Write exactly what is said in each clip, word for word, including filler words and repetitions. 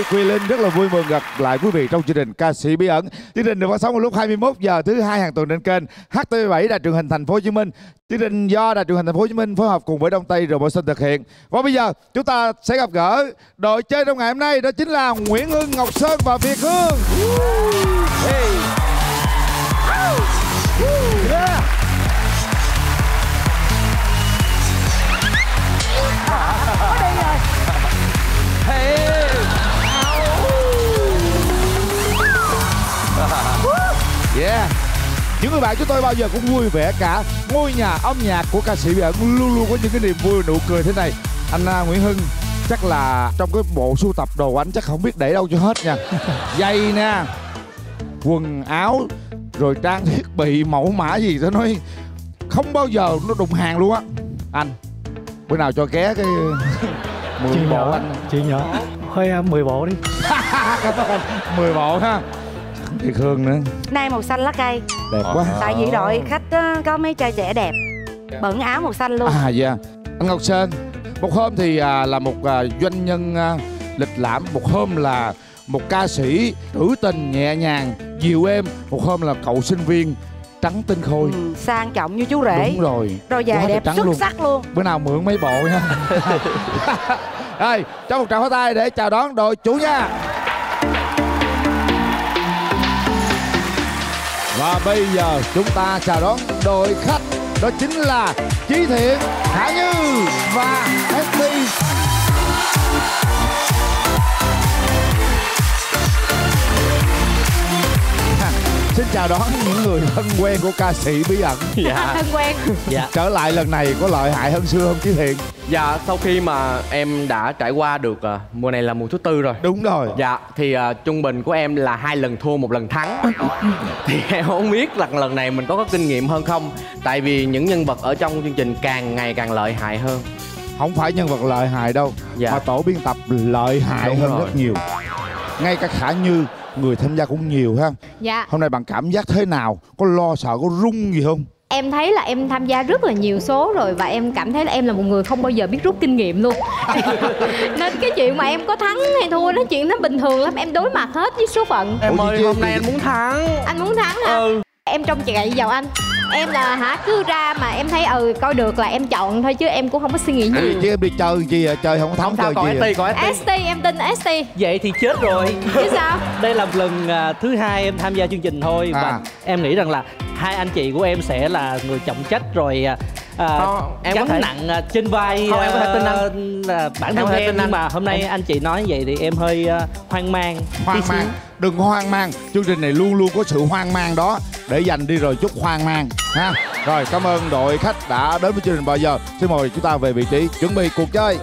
Quỳ Linh rất là vui mừng gặp lại quý vị trong chương trình Ca sĩ Bí Ẩn. Chương trình được phát sóng vào lúc hai mươi mốt giờ thứ hai hàng tuần trên kênh hát tê vê bảy Đài Truyền hình Thành phố Hồ Chí Minh. Chương trình do Đài Truyền hình Thành phố Hồ Chí Minh phối hợp cùng với Đông Tây rồi Sinh thực hiện. Và bây giờ chúng ta sẽ gặp gỡ đội chơi trong ngày hôm nay, đó chính là Nguyễn Hưng, Ngọc Sơn và Việt Hương. Hey. Yeah. Yeah. Những người bạn chúng tôi bao giờ cũng vui vẻ cả. Ngôi nhà âm nhạc của ca sĩ Bí Ẩn luôn luôn có những cái niềm vui, nụ cười thế này. Anh uh, Nguyễn Hưng chắc là trong cái bộ sưu tập đồ anh chắc không biết để đâu cho hết nha. Giày nè, quần áo, rồi trang thiết bị mẫu mã gì tôi nói không bao giờ nó đụng hàng luôn á. Anh bữa nào cho ké cái mười bộ nhỏ, anh chị nhỏ hơi uh, mười bộ đi. Cảm ơn anh. mười bộ ha. Việt Hương nữa. Nay màu xanh lá cây. Đẹp quá. Tại vì đội khách uh, có mấy trai trẻ đẹp. Bận áo màu xanh luôn. À dạ. Anh Ngọc Sơn, một hôm thì à, là một à, doanh nhân à, lịch lãm, một hôm là một ca sĩ trữ tình nhẹ nhàng dịu êm, một hôm là cậu sinh viên trắng tinh khôi. Ừ, sang trọng như chú rể. Đúng rồi. Rồi dài đẹp xuất luôn. sắc luôn. Bữa nào mượn mấy bộ nha. Rồi, cho một tràng pháo tay để chào đón đội chủ nha. Và bây giờ chúng ta chào đón đội khách, đó chính là Chí Thiện, Khả Như và ét tê. Xin chào đón những người thân quen của ca sĩ Bí Ẩn. Dạ. Thân quen. Dạ. Trở lại lần này có lợi hại hơn xưa không Chí Thiện? Dạ, sau khi mà em đã trải qua được uh, mùa này là mùa thứ tư rồi. Đúng rồi. Dạ, thì uh, trung bình của em là hai lần thua một lần thắng. Thì em không biết rằng lần này mình có, có kinh nghiệm hơn không. Tại vì những nhân vật ở trong chương trình càng ngày càng lợi hại hơn. Không phải nhân vật lợi hại đâu, dạ. Mà tổ biên tập lợi hại Đúng hơn rồi. Rất nhiều. Ngay cả Khả Như, người tham gia cũng nhiều ha. Dạ. Hôm nay bạn cảm giác thế nào? Có lo sợ, có run gì không? Em thấy là em tham gia rất là nhiều số rồi. Và em cảm thấy là em là một người không bao giờ biết rút kinh nghiệm luôn. Nên cái chuyện mà em có thắng hay thua nó chuyện nó bình thường lắm. Em đối mặt hết với số phận. Em ơi, hôm nay anh muốn thắng. Anh muốn thắng hả? Ừ. Em trông chạy vào anh. Em là hả cứ ra mà em thấy ừ coi được là em chọn thôi chứ em cũng không có suy nghĩ nhiều. Chứ em đi chơi gì à? Chơi không có thắng chơi gì? Ét tê, có ét tê, em tin ét tê. Vậy thì chết rồi. Chứ sao? Đây là lần uh, thứ hai em tham gia chương trình thôi. À. Và em nghĩ rằng là hai anh chị của em sẽ là người trọng trách rồi uh, không, em gánh có thể... nặng uh, trên vai. Không, uh, em có thể tin anh. Uh, bản thân em, em nhưng mà hôm nay em... anh chị nói vậy thì em hơi uh, hoang mang. Hoang mang. Đừng có hoang mang. Chương trình này luôn luôn có sự hoang mang đó. Để dành đi rồi chút hoang mang ha. Rồi, cảm ơn đội khách đã đến với chương trình bao giờ. Xin mời chúng ta về vị trí chuẩn bị cuộc chơi.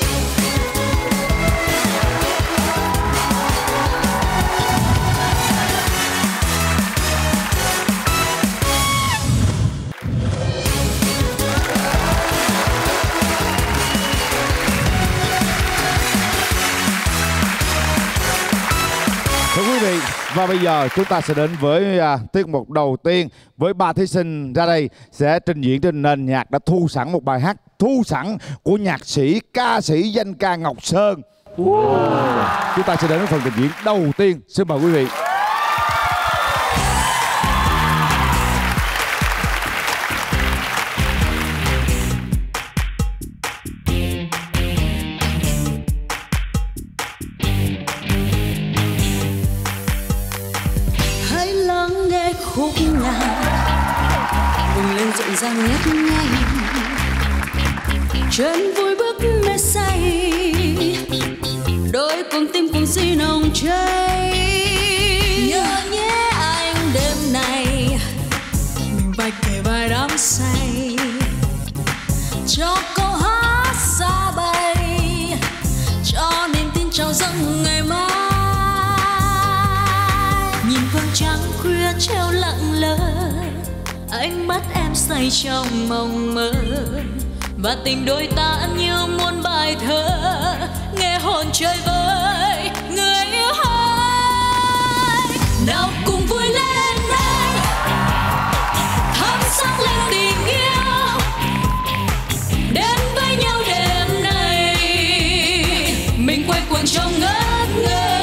Thưa quý vị, và bây giờ chúng ta sẽ đến với à, tiết mục đầu tiên với ba thí sinh ra đây sẽ trình diễn trên nền nhạc đã thu sẵn một bài hát thu sẵn của nhạc sĩ, ca sĩ danh ca Ngọc Sơn. Wow. Chúng ta sẽ đến với phần trình diễn đầu tiên. Xin mời quý vị. Khúc nhạc bừng lên rộn ràng ngất ngây, chân vui bước mê say, đôi cùng tim cùng xin nồng cháy. Nhớ nhé anh đêm này mình vai kề vai đắm say, cho câu hát xa bay, cho niềm tin trao dâng ngày mai. Nhìn vầng trăng khuya treo lặng lơ, ánh mắt em say trong mộng mơ, và tình đôi ta như muôn bài thơ nghe hồn chơi vơi người yêu hỡi. Nào cùng vui lên đây, thắp sáng lên tình yêu, đến với nhau đêm nay mình quay cuồng trong ngất ngây.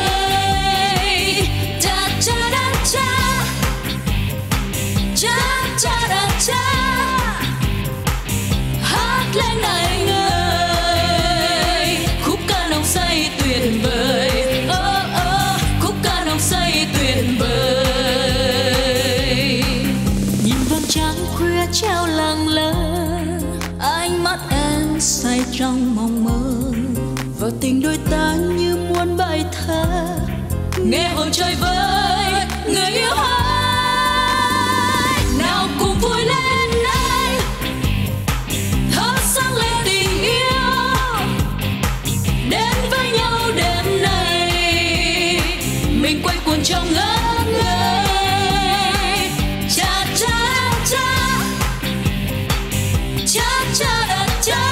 treo lặng lơ, ánh mắt em say trong mộng mơ, và tình đôi ta như muôn bài thơ, nghe hồn trời vơi người yêu ơi, nào cùng vui lên anh, thắp sáng lên tình yêu, đến với nhau đêm nay, mình quay cuồng trong ngất ngây, cha cha cha, cha cha cha cha,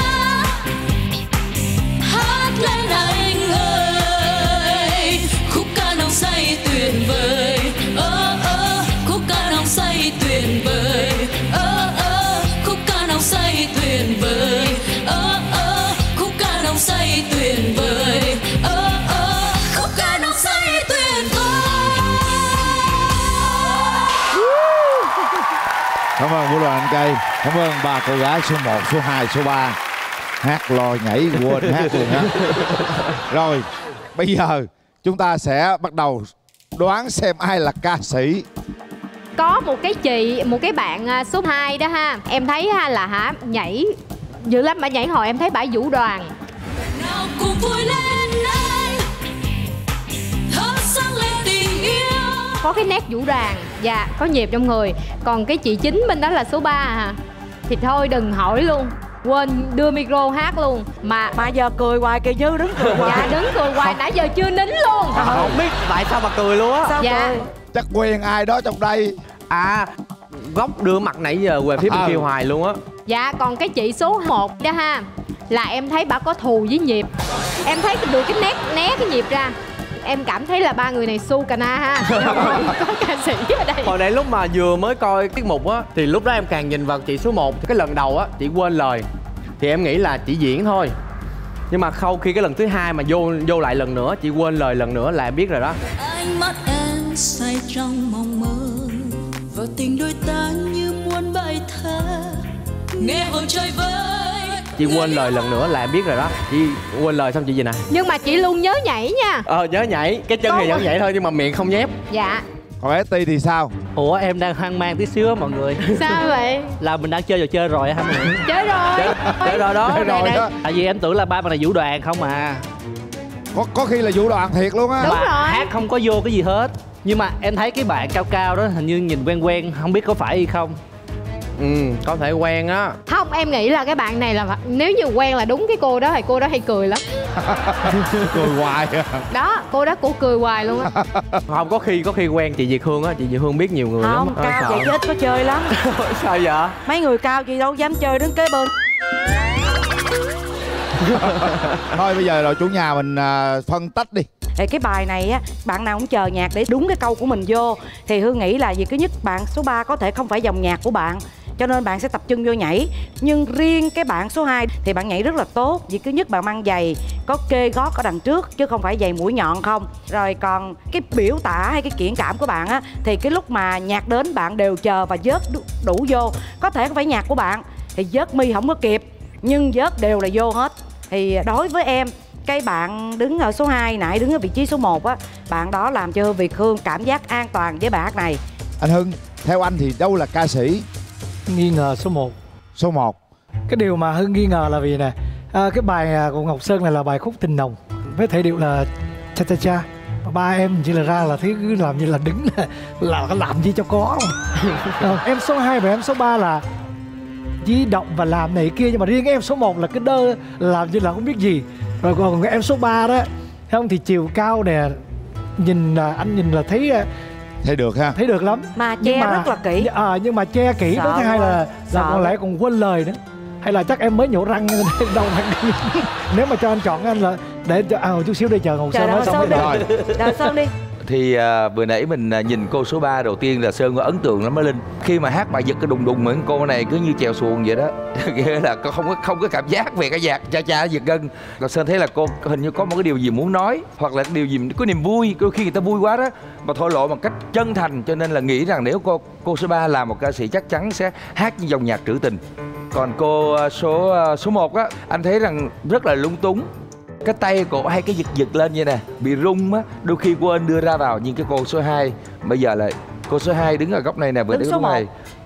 hát lên anh ơi, khúc ca nồng say tuyệt vời, ơ ơ, khúc ca nồng say tuyệt vời, ơ ơ, khúc ca nồng say tuyệt vời, ơ ơ, khúc ca nồng say tuyệt vời, ơ ơ, khúc ca nồng say tuyệt vời. Cảm ơn Vũ Đoàn Anh Cây. Cảm ơn ba cô gái số một, số hai, số ba. Hát lo nhảy quên hát luôn á. Rồi, bây giờ chúng ta sẽ bắt đầu đoán xem ai là ca sĩ. Có một cái chị, một cái bạn à, số hai đó ha. Em thấy ha là hả nhảy dữ lắm, bà nhảy hồi em thấy bả vũ đoàn. Nào cùng vui lên anh, thắp sáng lên tình yêu. Có cái nét vũ đoàn và có nhịp trong người. Còn cái chị chính bên đó là số ba à. Thì thôi đừng hỏi luôn, quên đưa micro hát luôn. Mà Mà giờ cười hoài kìa Như, đứng cười hoài. dạ đứng cười hoài nãy giờ chưa nín luôn. À, không biết tại sao mà cười luôn á. Sao Dạ. cười? Chắc quen ai đó trong đây. À, góc đưa mặt nãy giờ về phía bên À. kia hoài luôn á. Dạ còn cái chị số một đó ha, là em thấy bà có thù với nhịp. Em thấy được cái nét né cái nhịp ra. Em cảm thấy là ba người này su cà na ha. Không có ca sĩ ở đây. Hồi nãy lúc mà vừa mới coi tiết mục á, thì lúc đó em càng nhìn vào chị số một. Cái lần đầu á, chị quên lời, thì em nghĩ là chỉ diễn thôi. Nhưng mà sau khi cái lần thứ hai mà vô vô lại lần nữa, chị quên lời lần nữa là em biết rồi đó. Ánh mắt em say trong mộng mơ, và tình đôi ta như muôn bài thơ, nghe hồn trời vơi. Chị quên lời lần nữa là em biết rồi đó. Chị quên lời xong chị gì nè? Nhưng mà chị luôn nhớ nhảy nha. Ờ nhớ nhảy, cái chân Có thì vẫn mà. nhảy thôi nhưng mà miệng không nhép. Dạ. Còn Esti thì sao? Ủa em đang hoang mang tí xíu á mọi người. Sao vậy? Là mình đang chơi trò chơi rồi á hả mọi người? Chơi rồi. Chơi, chơi rồi đó. Chơi rồi đây. đó. Tại vì em tưởng là ba bạn này vũ đoàn không à. Có, có khi là vũ đoàn thiệt luôn á. Đúng Mà rồi. hát không có vô cái gì hết. Nhưng mà em thấy cái bạn cao cao đó hình như nhìn quen quen, không biết có phải hay không. Ừ, có thể quen á. Không, em nghĩ là cái bạn này là nếu như quen là đúng cái cô đó thì cô đó hay cười lắm. Cười hoài à. Đó, cô đó cổ cười hoài luôn á. Không, có khi có khi quen chị Việt Hương á. Chị Việt Hương biết nhiều người Không, lắm. Ờ, cao sợ. vậy chứ ít có chơi lắm. Sao vậy? Mấy người cao gì đâu dám chơi đứng kế bên. Thôi bây giờ rồi chủ nhà mình à, phân tách đi. Thì cái bài này á, bạn nào cũng chờ nhạc để đúng cái câu của mình vô. Thì Hương nghĩ là vì thứ nhất bạn số ba có thể không phải dòng nhạc của bạn, cho nên bạn sẽ tập trung vô nhảy. Nhưng riêng cái bạn số hai thì bạn nhảy rất là tốt. Vì thứ nhất bạn mang giày có kê gót ở đằng trước chứ không phải giày mũi nhọn không. Rồi còn cái biểu tả hay cái kiện cảm của bạn á, thì cái lúc mà nhạc đến bạn đều chờ và vớt đủ, đủ vô. Có thể không phải nhạc của bạn thì vớt mi không có kịp, nhưng vớt đều là vô hết. Thì đối với em, cái bạn đứng ở số hai nãy đứng ở vị trí số một á, bạn đó làm cho Việt Hương cảm giác an toàn với bài hát này. Anh Hưng, theo anh thì đâu là ca sĩ? Nghi ngờ số một. Số một. Cái điều mà Hưng nghi ngờ là vì nè, à, cái bài của Ngọc Sơn này là bài khúc tình nồng với thể điệu là cha cha cha. Ba em chỉ là ra là thấy cứ làm như là đứng là, là làm gì cho có. À, em số hai và em số ba là di động và làm này kia, nhưng mà riêng em số một là cái đơ làm như là không biết gì. Rồi còn em số ba đó, thấy không, thì chiều cao nè, nhìn là anh nhìn là thấy Thấy được ha. thấy được lắm. Mà che Nhưng mà, rất là kỹ. À, nhưng mà che kỹ. Sợ Cái thứ hai là, là Sợ còn lẽ còn quên lời nữa. Hay là chắc em mới nhổ răng nên đâu răng. Nếu mà cho anh chọn anh là để à, chút xíu đây chờ Ngọc Chờ Sơn nói đợi xong Sơn mới đi. đợi. Đợi Sơn đi. Thì à, vừa nãy mình à, nhìn cô số ba đầu tiên là Sơn có ấn tượng lắm đó Linh. Khi mà hát bài giật cái đùng đùng mà cô này cứ như chèo xuồng vậy đó. Nghĩa là không có không có cảm giác về cái nhạc cha cha giật gân. Còn Sơn thấy là cô hình như có một cái điều gì muốn nói, hoặc là điều gì có niềm vui, đôi khi người ta vui quá đó mà thổ lộ một cách chân thành, cho nên là nghĩ rằng nếu cô cô số ba là một ca sĩ chắc chắn sẽ hát như dòng nhạc trữ tình. Còn cô à, số à, số một á, anh thấy rằng rất là lung túng. Cái tay cổ hay cái giật giật lên như nè, bị rung á, đôi khi quên đưa ra vào. Nhưng cái cô số hai bây giờ là cô số hai đứng ở góc này nè, vừa Đứng đứng số góc này một.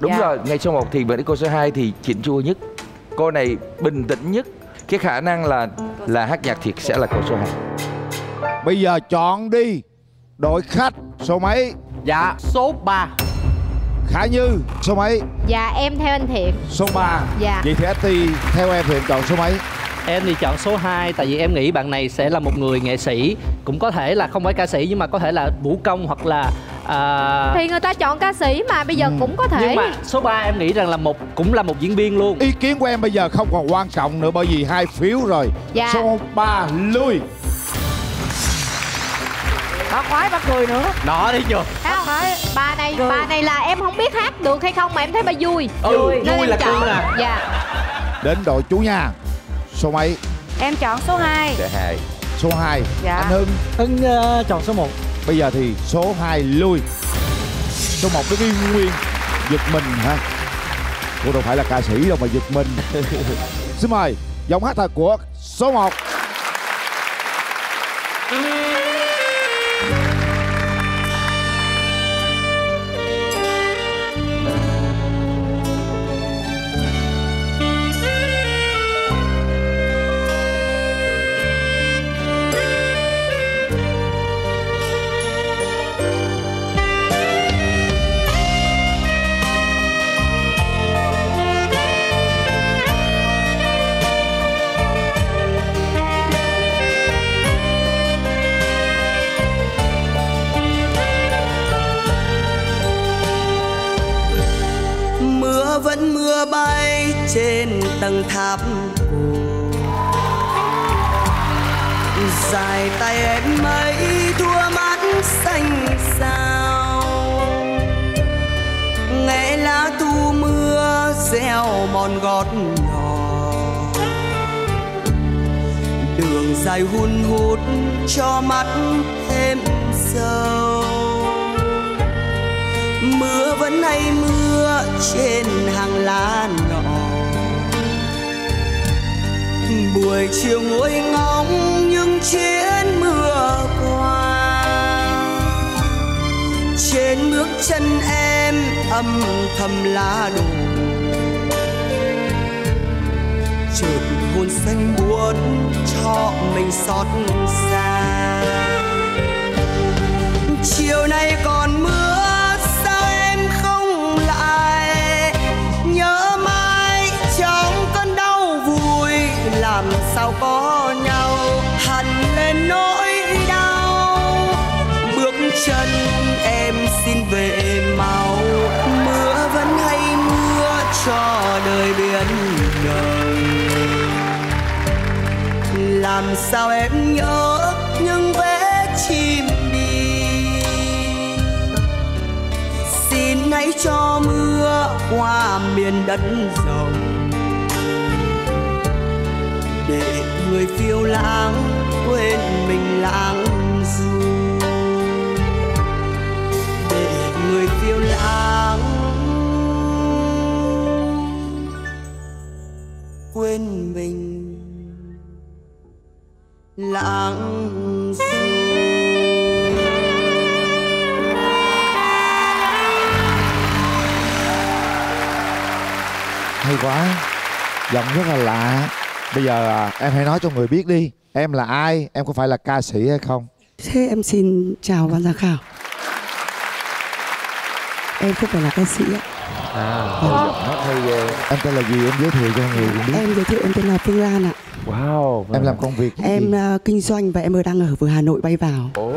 Đúng Dạ. rồi, ngay số một thì với cô số hai thì chỉnh chu nhất. Cô này bình tĩnh nhất. Cái khả năng là là hát nhạc thiệt sẽ là cô số hai. Bây giờ chọn đi. Đội khách số mấy? Dạ số ba. Khả Như số mấy? Dạ em theo anh Thiện. Số ba. Dạ. Vậy thì Eti theo em thì em chọn số mấy? Em thì chọn số hai, tại vì em nghĩ bạn này sẽ là một người nghệ sĩ, cũng có thể là không phải ca sĩ nhưng mà có thể là vũ công hoặc là à... Thì người ta chọn ca sĩ mà bây giờ Ừ. cũng có thể. nhưng mà số ba em nghĩ rằng là một cũng là một diễn viên luôn. Ý kiến của em bây giờ không còn quan trọng nữa bởi vì hai phiếu rồi. Dạ. Số ba lui. Bác khoái bác cười nữa. Đó thấy chưa? Thấy không? Bà này bà này là em không biết hát được hay không mà em thấy bà vui. Ừ, Nên vui em là chọn. cưng à. Dạ. Đến đội chủ nhà. Số mấy? Em chọn số hai. Số hai. Số hai. Dạ. Anh Hưng. Hưng uh, chọn số một. Bây giờ thì số hai lui. Số một cái nguyên giật mình hả? Cô đâu phải là ca sĩ đâu mà giật mình. Xin mời giọng hát thật của số một. Mưa vẫn mưa bay trên tầng tháp cổ, dài tay em mấy thua mắt xanh sao, nghe lá thu mưa gieo mòn gót nhỏ, đường dài hun hút cho mắt thêm sâu. Mưa vẫn hay mưa trên hàng lá nhỏ, buổi chiều ngồi ngóng những chuyến mưa qua, trên bước chân em âm thầm lá đổ, chợt hồn xanh buốt cho mình xót xa. Chiều nay còn mưa làm sao có nhau, hằn lên nỗi đau. Bước chân em xin về mau, mưa vẫn hay mưa cho đời biển ngời. Làm sao em nhớ những vết chim đi, xin hãy cho mưa qua miền đất rộng, để người phiêu lãng quên mình lãng du, để người phiêu lãng quên mình lãng du. Hay quá. Giọng rất là lạ. Bây giờ à, em hãy nói cho người biết đi. Em là ai? Em có phải là ca sĩ hay không? Thế em xin chào ban giám khảo. Em không phải là ca sĩ ạ. À, giọng hát hay ghê. Em tên là gì? Em giới thiệu cho người cũng biết. Em giới thiệu em tên là Phương Lan ạ. Wow. Em làm công việc Em gì? uh, kinh doanh và em đang ở vừa Hà Nội bay vào. Oh.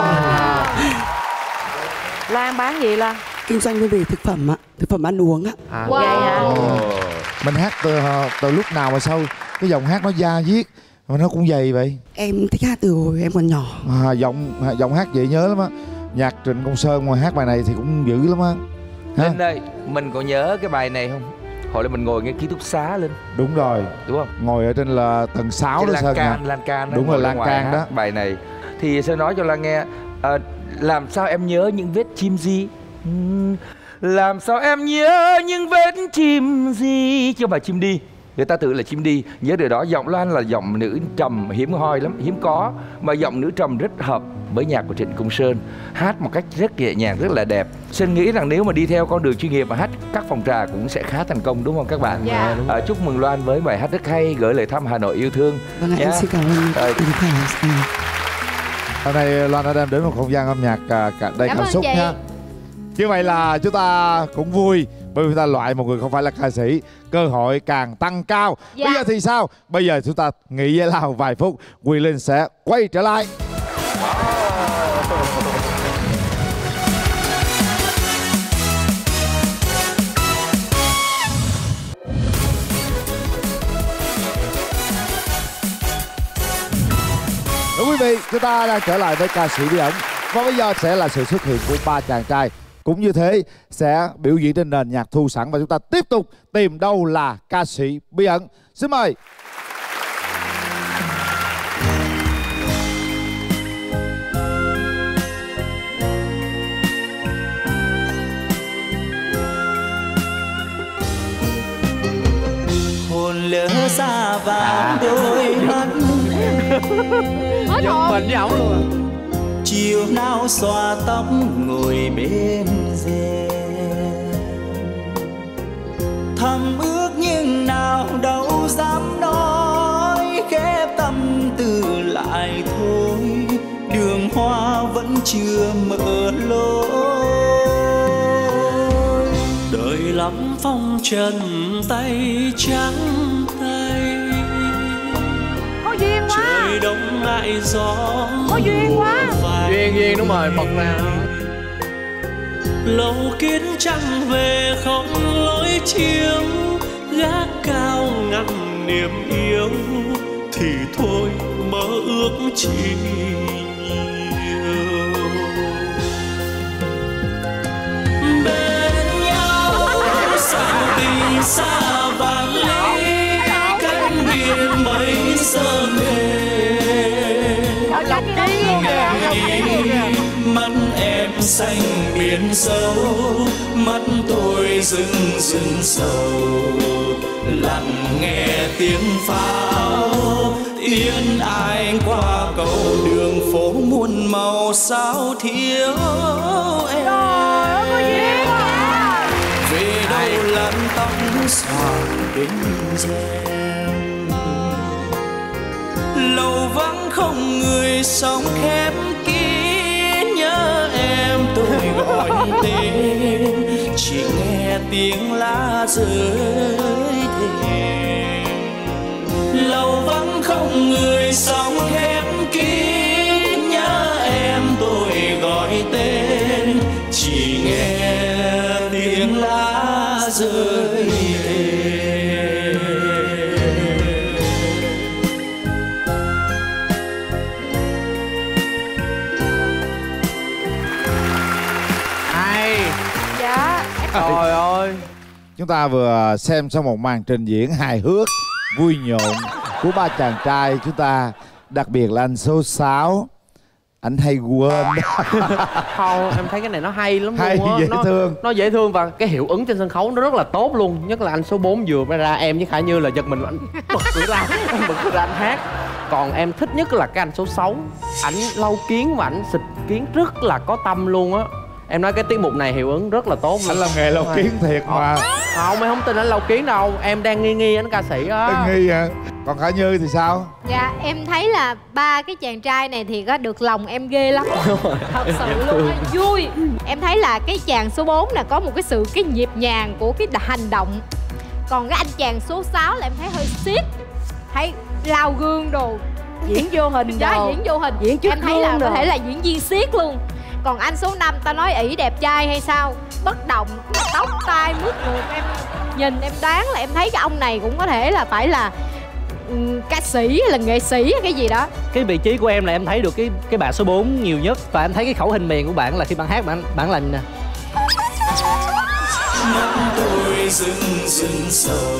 Lan bán gì Lan? Kinh doanh về thực phẩm ạ, thực phẩm ăn uống ạ. À, Wow. Vậy hả? Mình hát từ, từ lúc nào mà sao cái giọng hát nó da diết mà nó cũng dày vậy? Em thích hát từ hồi em còn nhỏ. À, giọng giọng hát dễ nhớ lắm á. Nhạc Trịnh Công Sơn mà hát bài này thì cũng dữ lắm á. Linh ơi, mình còn nhớ cái bài này không? Hồi đó mình ngồi nghe ký túc xá Linh. Đúng rồi. Đúng không? Ngồi ở trên là tầng sáu Cái đó lan Sơn can, à. lan can đó, Đúng rồi, ngồi ra lan ngoài can hát đó. Bài này thì Sơn nói cho Lan nghe, à, làm sao em nhớ những vết chim gì? Uhm, làm sao em nhớ những vết chim gì chứ không phải chim đi. người ta tự là chim đi. Nhớ điều đó, giọng Loan là giọng nữ trầm hiếm hoi lắm, hiếm có. Mà giọng nữ trầm rất hợp với nhạc của Trịnh Công Sơn. Hát một cách rất nhẹ nhàng, rất là đẹp. Sơn nghĩ rằng nếu mà đi theo con đường chuyên nghiệp và hát các phòng trà cũng sẽ khá thành công, đúng không các bạn? Dạ. À, chúc mừng Loan với bài hát rất hay, gửi lời thăm Hà Nội yêu thương. Vâng, em xin cảm ơn à, Quỳnh Thảo. Hôm nay Loan đã đem đến một không gian âm nhạc à, cả đầy Cảm cảm ơn xúc chị. nha. Như vậy là chúng ta cũng vui bởi vì chúng ta loại một người không phải là ca sĩ, cơ hội càng tăng cao. Dạ. Bây giờ thì sao? Bây giờ chúng ta nghỉ giải lao vài phút, Quyền Linh sẽ quay trở lại. Thưa quý vị, chúng ta đang trở lại với ca sĩ Bí Ẩn. Và bây giờ sẽ là sự xuất hiện của ba chàng trai. Cũng như thế sẽ biểu diễn trên nền nhạc thu sẵn. Và chúng ta tiếp tục tìm đâu là ca sĩ Bí Ẩn. Xin mời. Hồn lỡ xa vào đôi mắt Hết Giật hồn. mình với ổng luôn à. chiều nào xòa tóc ngồi bên rèm, thầm ước nhưng nào đâu dám nói, khép tâm tư lại thôi, đường hoa vẫn chưa mở lối. Đời lắm phong trần tay trắng tay, Có duyên quá. trời đông lại gió Có duyên quá. phai. Duyên duyên đúng rồi, bật ra. Lâu kiến trăng về không lối chiếu, gác cao ngăn niềm yêu, thì thôi mơ ước chi nhiều. Bên nhau sao tình xa vạn lý, cánh biển mấy sớm về. Mắt em xanh biển sâu, mắt tôi rưng rưng sầu, lặng nghe tiếng pháo tiếng ai qua cầu, đường phố muôn màu sao thiếu em. Về đâu lăn tóc xòa bên rèm, lâu vắng không người sống khép kín, nhớ em tôi gọi tên, chỉ nghe tiếng lá rơi thềm. Lâu vắng không người sống khép kín, nhớ em tôi gọi tên, chỉ nghe tiếng lá rơi thềm. Hay. Dạ. Trời ơi. Chúng ta vừa xem xong một màn trình diễn hài hước, vui nhộn của ba chàng trai chúng ta. Đặc biệt là anh số sáu, anh hay quên. Không, em thấy cái này nó hay lắm Hay, luôn á. dễ nó, thương. Nó dễ thương và cái hiệu ứng trên sân khấu nó rất là tốt luôn. Nhất là anh số bốn vừa ra em với Khả Như là giật mình, anh bật cười ra, anh bật cười ra anh hát. Còn em thích nhất là cái anh số sáu, ảnh lau kiến và ảnh xịt kiến rất là có tâm luôn á. Em nói cái tiết mục này hiệu ứng rất là tốt luôn. Anh làm nghề lau kiến thiệt mà. Không, em không tin anh lau kiến đâu. Em đang nghi nghi anh ca sĩ á. Anh nghi hả? Còn Khả Như thì sao? Dạ em thấy là ba cái chàng trai này thì có được lòng em ghê lắm. Thật sự luôn á, vui. Em thấy là cái chàng số bốn là có một cái sự cái nhịp nhàng của cái hành động. Còn cái anh chàng số sáu là em thấy hơi siết, thấy lao gương đồ, Diễn vô hình đó đồ. diễn vô hình. Diễn trước em thấy là gương có đồ. thể là diễn viên siết luôn. Còn anh số năm ta nói ỷ đẹp trai hay sao, bất động, tóc tai mướt ngược, em nhìn em đoán là em thấy cái ông này cũng có thể là phải là um, ca sĩ hay là nghệ sĩ hay cái gì đó. Cái vị trí của em là em thấy được cái cái bạn số bốn nhiều nhất. Và em thấy cái khẩu hình miệng của bạn là khi bạn hát bạn bạn là nè. Mắt tôi rưng rưng sầu,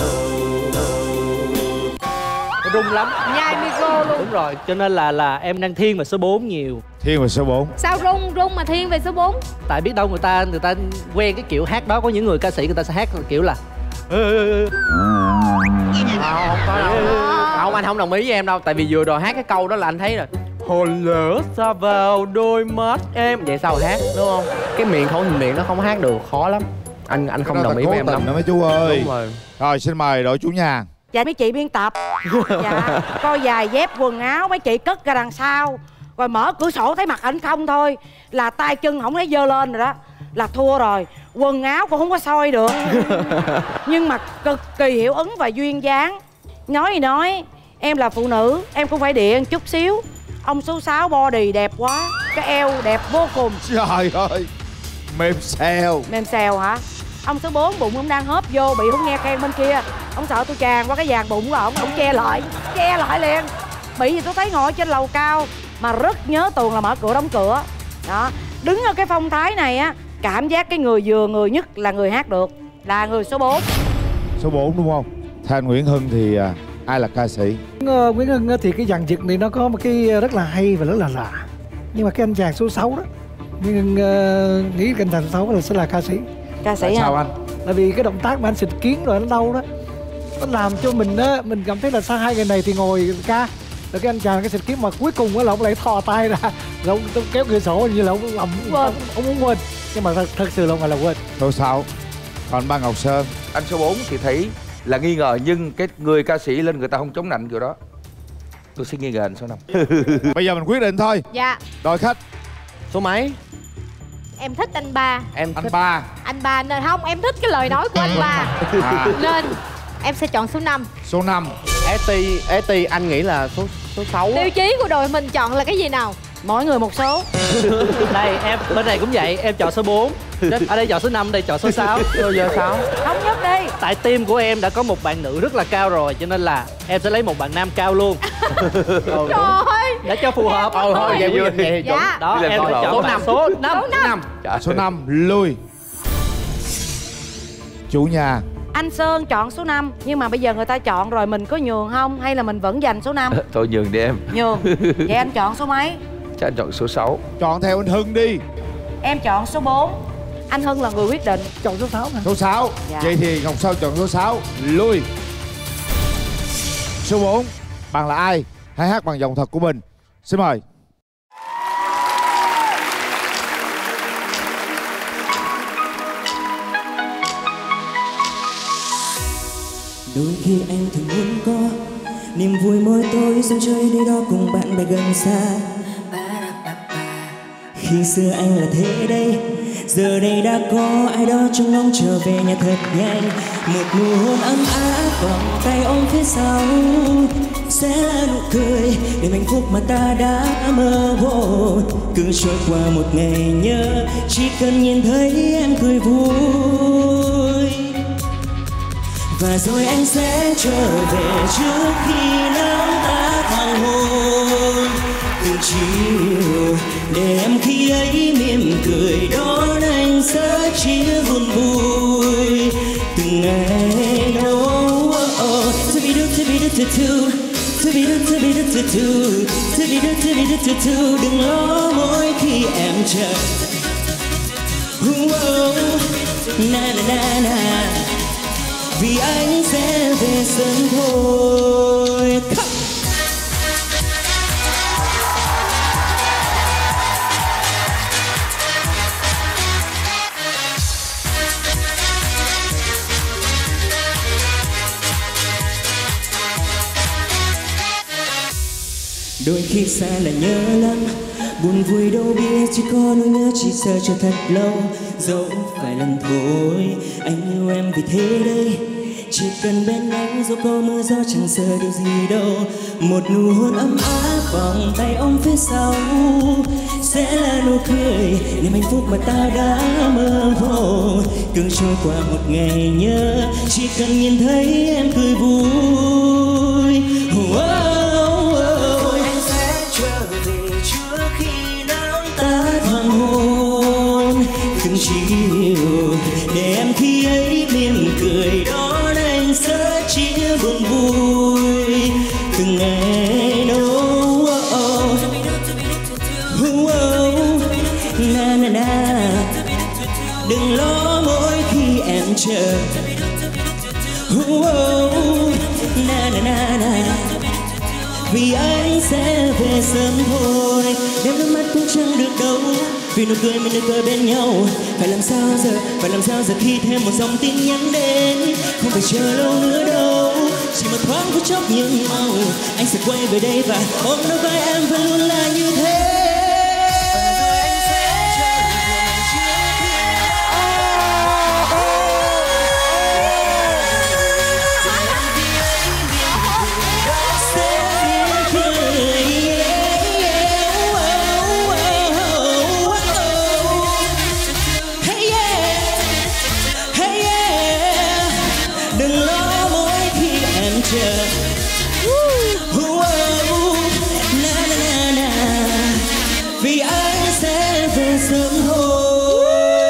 Rung lắm. Nhai micro luôn. Đúng rồi, cho nên là là em đang thiên về số bốn nhiều. Thiên vào số bốn. Sao rung rung mà thiên về số bốn? Tại biết đâu người ta người ta quen cái kiểu hát đó, có những người ca sĩ người ta sẽ hát kiểu là không có đâu. Không, anh không đồng ý với em đâu. Tại vì vừa rồi hát cái câu đó là anh thấy rồi. Hồn lửa xa vào đôi mắt em. Vậy sao hát đúng không? Cái miệng khẩu hình miệng nó không hát được, khó lắm. Anh anh không đồng ý với em lắm đó mấy chú ơi. Đúng rồi. Rồi xin mời đội chủ nhà. Dạ mấy chị biên tập. Dạ coi giày dép quần áo mấy chị cất ra đằng sau, rồi mở cửa sổ thấy mặt ảnh không thôi là tay chân không thấy dơ lên rồi đó, là thua rồi. Quần áo cũng không có soi được. Nhưng mà cực kỳ hiệu ứng và duyên dáng. Nói gì nói, em là phụ nữ em cũng phải điện chút xíu. Ông số sáu body đẹp quá, cái eo đẹp vô cùng. Trời ơi, mềm xèo. Mềm xèo hả? Ông số bốn bụng ông đang hớp vô, bị không nghe khen bên kia. Ông sợ tôi tràn qua cái vàng bụng của ổng, ổng che lại, che lại liền. Bị gì tôi thấy ngồi trên lầu cao mà rất nhớ tuồng là mở cửa đóng cửa. Đó, đứng ở cái phong thái này á, cảm giác cái người vừa người nhất là người hát được, là người số bốn. Số bốn đúng không? Theo anh Nguyễn Hưng thì à, ai là ca sĩ? Uh, Nguyễn Hưng thì cái dàn dựng này nó có một cái rất là hay và rất là lạ. Nhưng mà cái anh chàng số sáu đó, Nguyễn Hưng uh, nghĩ cái anh chàng số sáu là sẽ là ca sĩ. Ca sĩ sao à? anh? Tại vì cái động tác mà anh xịt kiến rồi nó đâu đó, nó làm cho mình á, mình cảm thấy là sau hai ngày này thì ngồi ca. Rồi cái anh chàng cái xịt kiến mà cuối cùng á là ông lại thò tay ra, rồi ông kéo cửa sổ như là ông ông, ông, ông muốn quên. Nhưng mà thật, thật sự là ông là quên. Số sáu. Còn ba Ngọc Sơn. Anh số bốn thì thấy là nghi ngờ, nhưng cái người ca sĩ lên người ta không chống nạnh kiểu đó. Tôi sẽ nghi ngờ anh số năm. Bây giờ mình quyết định thôi. Dạ. Đội khách. Số mấy? Em thích anh Ba. Em Anh thích... Ba. Anh Ba nên không, em thích cái lời nói của anh Ba. À. Nên em sẽ chọn số năm. Số năm. Eti, Eti anh nghĩ là số số sáu. Tiêu chí của đội mình chọn là cái gì nào? Mỗi người một số. Đây em bên này cũng vậy, em chọn số bốn. Ở đây chọn số năm, đây chọn số sáu. Bây giờ sao? Thống nhất đi. Tại team của em đã có một bạn nữ rất là cao rồi, cho nên là em sẽ lấy một bạn nam cao luôn. Trời ơi, để cho phù hợp. Ờ thôi vậy vui vậy thì chuẩn. Dạ. Đó Đi lên em con sẽ lỗ. chọn Số bạn năm. số năm. Số năm. Số năm lui. Chủ nhà. Anh Sơn chọn số năm, nhưng mà bây giờ người ta chọn rồi mình có nhường không? Hay là mình vẫn dành số năm? Thôi nhường đi em. Nhường. Vậy anh chọn số mấy? Chắc anh chọn số sáu. Chọn theo anh Hưng đi. Em chọn số bốn. Anh Hưng là người quyết định. Chọn số sáu nè. Số sáu. Dạ. Vậy thì Ngọc Sơn chọn số sáu. Lui. Số bốn. Bạn là ai? Hãy hát bằng giọng thật của mình. Xin mời. Đôi khi anh thường muốn có niềm vui mỗi tối sân chơi đây đó cùng bạn bè gần xa. Khi xưa anh là thế đây, giờ đây đã có ai đó trông ngóng trở về nhà thật nhanh. Một nụ hôn ấm áp vòng tay ôm phía sau sẽ là nụ cười để hạnh phúc mà ta đã mơ hồ. Cứ trôi qua một ngày nhớ, chỉ cần nhìn thấy em cười vui. Và rồi anh sẽ trở về trước khi nắng tắt hoàng hôn. Từng chiều để em khi ấy mỉm cười đón anh sẽ chia buồn vui. Từng ngày đâu to be do to be do to do to be do to be do to do to be do to be do to do. Đừng lo mỗi khi em chờ. Na na na na. Vì anh sẽ về sớm thôi. Đôi khi xa là nhớ lắm, buồn vui đâu biết, chỉ có nỗi nhớ chỉ sợ cho thật lâu. Dẫu phải lần thôi, anh yêu em vì thế đây. Chỉ cần bên anh dẫu có mưa gió chẳng sợ điều gì đâu. Một nụ hôn ấm áp vòng tay ôm phía sau sẽ là nụ cười niềm hạnh phúc mà ta đã mơ hồ. Cứ trôi qua một ngày nhớ, chỉ cần nhìn thấy em cười vui. Oh, oh, oh. Anh sẽ trở về trước khi nắng tắt hoàng hôn. Từng chiều để em khi ấy mỉm cười đón anh sẽ chia buồn vui. Từng ngày đâu oh, oh. Oh, oh. Na na na. Đừng lo mỗi khi em chờ. Na na na na. Vì anh sẽ về sớm thôi, đêm nước mắt cũng chẳng được đâu. Vì nụ cười mình được cười bên nhau. Phải làm sao giờ, phải làm sao giờ khi thêm một dòng tin nhắn đến. Không phải chờ lâu nữa đâu, chỉ một thoáng phút chốc nhưng mau anh sẽ quay về đây và ôm đôi vai em vẫn luôn là như thế. Vì anh sẽ về sớm thôi.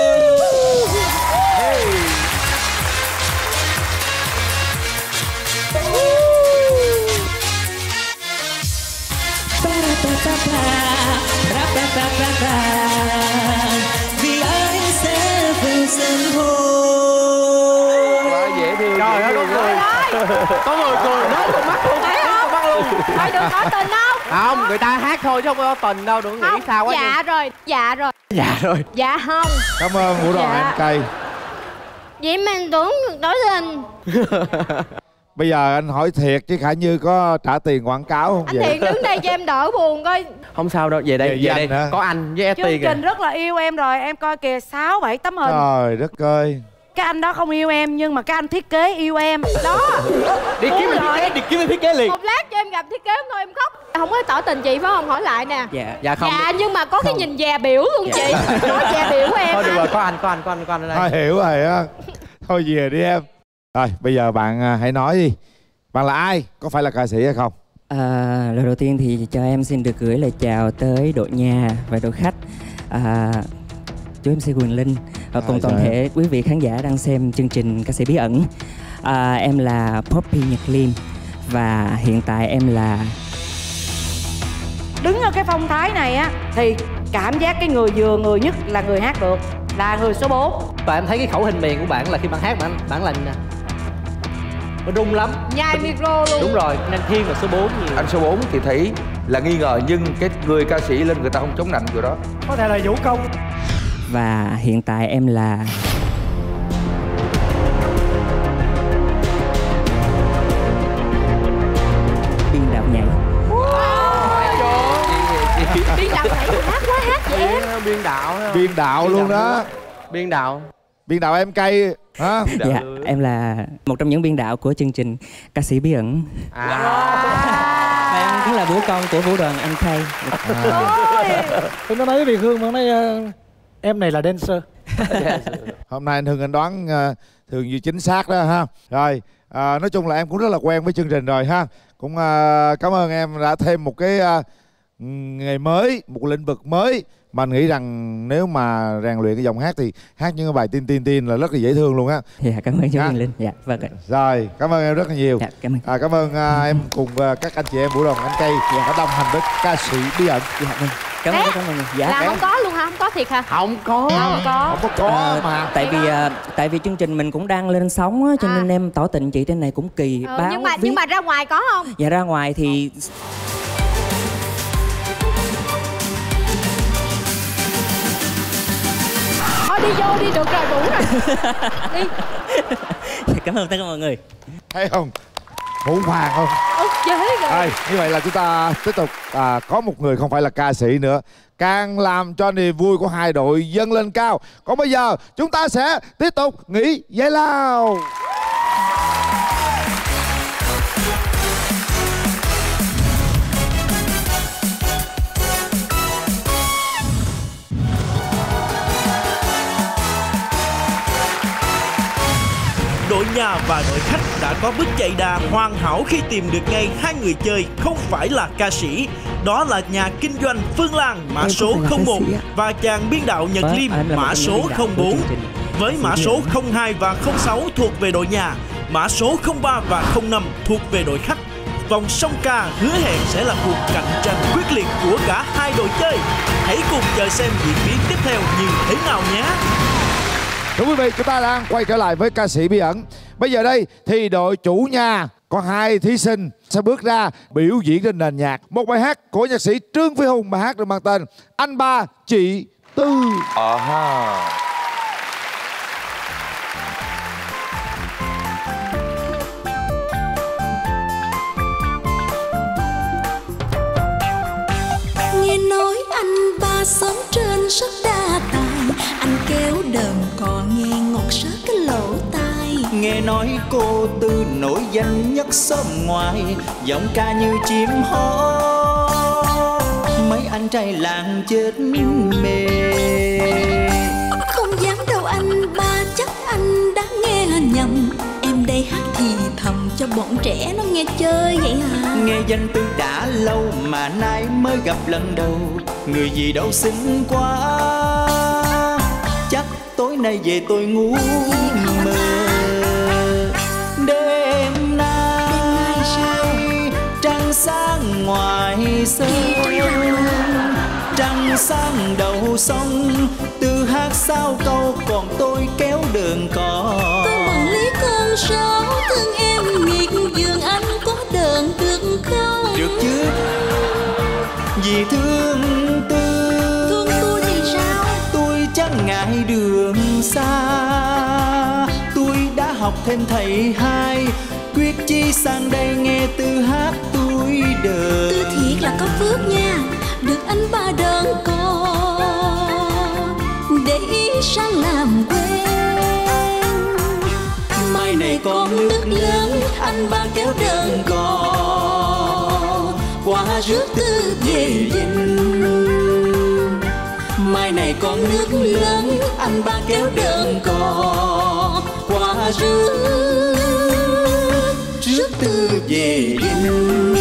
Vì anh sẽ về sớm thôi. Quá dễ thương. Trời ơi, có người có người cười hết con mắt luôn, thấy không? mắt luôn. Phải được tỏ tình không? Không, người ta hát thôi chứ không có tình đâu, đừng nghĩ Không, sao quá. dạ rồi, dạ rồi. Dạ rồi. Dạ không. Cảm ơn vũ đoàn Dạ. em cay. Vậy mình tưởng được tỏ tình. Bây giờ anh hỏi thiệt chứ Khả Như có trả tiền quảng cáo không Anh vậy? Thiện đứng đây cho em đỡ buồn coi. Không sao đâu, về đây, Về về, danh đây hả? có anh với Esti Chương kìa. trình rất là yêu em rồi, em coi kìa sáu bảy tấm hình. Trời đất ơi. Cái anh đó không yêu em nhưng mà cái anh thiết kế yêu em. Đó. Đi kiếm mình thiết kế, đi kiếm mình thiết kế liền. Một lát cho em gặp thiết kế không thôi em khóc. Không có tỏ tình chị phải không? Hỏi lại nè. Dạ. Dạ không. Dạ nhưng mà có cái nhìn dè biểu luôn chị. Có dè biểu của em. Thôi được anh. rồi, có anh, có anh, có anh, có anh ở đây. Thôi hiểu rồi á. Thôi về đi em. Rồi bây giờ bạn à, hãy nói đi. Bạn là ai? Có phải là ca sĩ hay không? À, lời đầu tiên thì cho em xin được gửi lời chào tới đội nhà và đội khách. À, chú em xê Quyền Linh và cùng À, toàn trời. thể quý vị khán giả đang xem chương trình Ca sĩ Bí ẩn. À, em là Poppy Nhật Liêm và hiện tại em là Đứng ở cái phong thái này á thì cảm giác cái người vừa người nhất là người hát được, là người số bốn. Và em thấy cái khẩu hình miệng của bạn là khi bạn hát bạn bạn là nè, nó rung lắm. Nhai micro luôn. Đúng rồi, nên thiên là số bốn nhiều. Anh số bốn thì thấy là nghi ngờ, nhưng cái người ca sĩ lên người ta không chống nạnh kiểu đó. Có thể là vũ công. và hiện tại em là biên đạo nhảy. Biên đạo nhảy thì hát quá hát vậy em. Biên đạo. Biên đạo luôn đó. Biên đạo. Biên đạo em cay hả? Dạ, em là một trong những biên đạo của chương trình Ca sĩ Bí ẩn. À. Và em cũng là vũ công của vũ đoàn Anh Khay. Tôi nói với Việt Hương mà nói uh, em này là dancer. Hôm nay anh Hưng anh đoán uh, thường như chính xác đó ha. Rồi uh, nói chung là em cũng rất là quen với chương trình rồi ha. Cũng uh, cảm ơn em đã thêm một cái uh, nghề mới, một lĩnh vực mới mà anh nghĩ rằng nếu mà rèn luyện cái giọng hát thì hát những cái bài tin tin tin là rất là dễ thương luôn á. Dạ, cảm ơn chú Dạ. Quyền Linh. Dạ, vâng ạ. Rồi cảm ơn em rất là nhiều. Dạ, cảm ơn. À, cảm ơn uh, em cùng uh, các anh chị em vũ đoàn Anh Cây đã đồng hành với ca sĩ Bí ẩn. Dạ, vâng. Cảm ơn, cảm ơn. Dạ. Là không có luôn hả? Không có thiệt hả? Không có. Không có. Không có có À, mà. tại vì à, tại vì chương trình mình cũng đang lên sóng á, cho À. nên em tỏ tình chị trên này cũng kỳ. Ừ, báo nhưng mà viết. nhưng mà ra ngoài có không? Dạ, ra ngoài thì Thôi đi vô đi, được rồi, đủ rồi. Đi. cảm ơn tất cả mọi người. Thấy không? Hữu hoàng không? Ức chế rồi. Rồi, như vậy là chúng ta tiếp tục à, có một người không phải là ca sĩ nữa, càng làm cho niềm vui của hai đội dâng lên cao. Còn bây giờ chúng ta sẽ tiếp tục nghỉ giải lao. Đội nhà và đội khách đã có bước chạy đà hoàn hảo khi tìm được ngay hai người chơi không phải là ca sĩ. Đó là nhà kinh doanh Phương Lan mã Em số không phải là không một ca sĩ ạ. và chàng biên đạo Nhật Vâng, Liêm em là một mã trong những số biên đạo không của bốn. chương trình. Với mã số không hai và không sáu thuộc về đội nhà, mã số không ba và không năm thuộc về đội khách. Vòng song ca hứa hẹn sẽ là cuộc cạnh tranh quyết liệt của cả hai đội chơi. Hãy cùng chờ xem diễn biến tiếp theo như thế nào nhé. Thưa quý vị, chúng ta đang quay trở lại với ca sĩ Bí Ẩn. Bây giờ đây thì đội chủ nhà có hai thí sinh sẽ bước ra biểu diễn trên nền nhạc một bài hát của nhạc sĩ Trương Phi Hùng. Bài hát được mang tên Anh Ba Chị Tư. Ờ ha. Nghe nói anh ba sống trên rất đa tài, anh kéo đờn cò nghe ngọt sát cái lỗ tai. Nghe nói cô Tư nổi danh nhất xóm ngoài, giọng ca như chim hót, mấy anh trai làng chết mê. Không dám đâu anh ba, chắc anh đã nghe nhầm. Em đây hát thì thầm cho bọn trẻ nó nghe chơi vậy hả? Nghe danh Tư đã lâu mà nay mới gặp lần đầu, người gì đâu xinh quá, chắc tối nay về tôi ngủ mơ. Đêm nay trăng sáng ngoài sân, trăng sáng đầu sông, Tư hát sao câu còn tôi kéo đường cò. Tôi mừng lấy con sáo thương em nghiệt giường, anh có đờn được không? Được chứ, vì thương Tư. Thương tôi thì sao? Tôi chẳng ngại đường xa, tôi đã học thêm thầy hai, quyết chi sang đây nghe Tư hát tôi đờn. Tư thiệt là có phước nha, được anh ba đờn cò, để ý sang làm quen. Mai này con nước lớn, anh ba kéo đờn cò, qua rước Tư về dinh. Mai này con nước lớn, anh ba kéo đờn cò, qua rước rước Tư về dinh.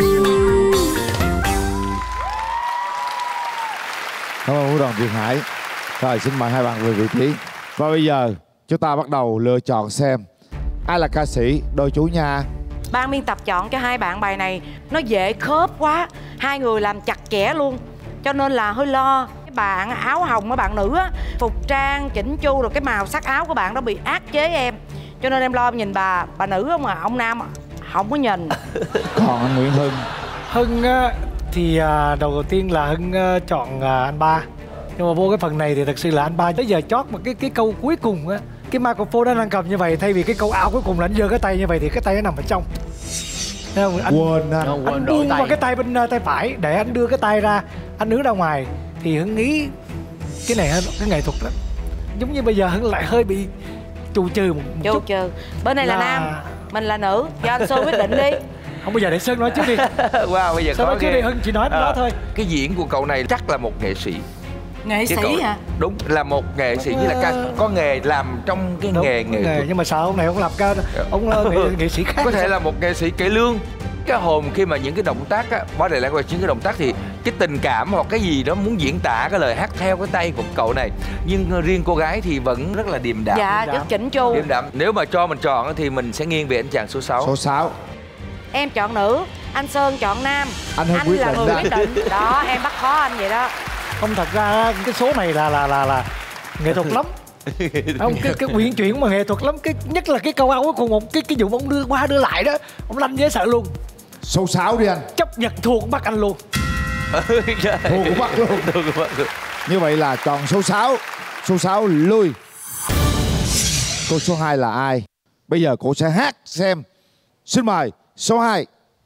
Cảm ơn Vũ Đoàn Việt Hải. Rồi xin mời hai bạn về vị trí. Và bây giờ chúng ta bắt đầu lựa chọn xem ai là ca sĩ đội chủ nhà. Ban biên tập chọn cho hai bạn bài này nó dễ khớp quá, hai người làm chặt chẽ luôn, cho nên là hơi lo. Cái bạn áo hồng, mấy bạn nữ á, phục trang chỉnh chu rồi cái màu sắc áo của bạn đó bị áp chế em, cho nên em lo em nhìn bà bà nữ không à, ông nam không có nhìn. Còn anh Nguyễn Hưng. Hưng á, thì à, đầu tiên là Hưng à, chọn à, anh ba, nhưng mà vô cái phần này thì thật sự là anh ba tới giờ chót một cái cái câu cuối cùng á, cái microphone nó đang cầm như vậy, thay vì cái câu áo cuối cùng là anh giơ cái tay như vậy thì cái tay nó nằm ở trong. Thấy không? Anh quên anh, anh, anh buông vào cái tay bên uh, tay phải để anh đưa cái tay ra, anh đứng ra ngoài thì Hưng nghĩ cái này cái nghệ thuật lắm, giống như bây giờ Hưng lại hơi bị chù trừ một, một Chù chút. trừ. Bên này là... là nam, mình là nữ, do anh Sơn quyết định đi. Không, bây giờ để Sơn nói trước đi. Wow, bây giờ Sơn có nói trước đi, Hưng chỉ nói à, đó thôi. Cái diễn của cậu này chắc là một nghệ sĩ. Nghệ Chứ sĩ cậu, hả? đúng là một nghệ sĩ, như là ca, có nghề làm trong cái Đúng, nghề nghệ thuật. Nhưng mà sao ông này ông làm ca, ông uh, nghệ, nghệ sĩ khác. Có thể là một nghệ sĩ cải lương. Cái hồn khi mà những cái động tác á, body language, những cái động tác thì cái tình cảm hoặc cái gì đó muốn diễn tả cái lời hát theo cái tay của cậu này. Nhưng riêng cô gái thì vẫn rất là điềm đạm. Dạ, rất chỉnh chu. Điềm đạm. Nếu mà cho mình chọn thì mình sẽ nghiêng về anh chàng số sáu. Số sáu. Em chọn nữ, anh Sơn chọn nam. Anh, anh quyết là định người đó. quyết định. Đó, em bắt khó anh vậy đó. Không, thật ra cái số này là là là là nghệ thuật lắm. Không, cái cái quyển chuyển mà nghệ thuật lắm, cái nhất là cái câu áo cuối cùng, một cái cái vụ ông đưa qua đưa lại đó, ông lanh dễ sợ luôn. Số sáu đi anh. Chấp nhận thua cũng bắt anh luôn. Thua cũng bắt luôn. Như vậy là chọn số sáu. Số sáu lui. Cô số hai là ai? Bây giờ cô sẽ hát xem. Xin mời số hai.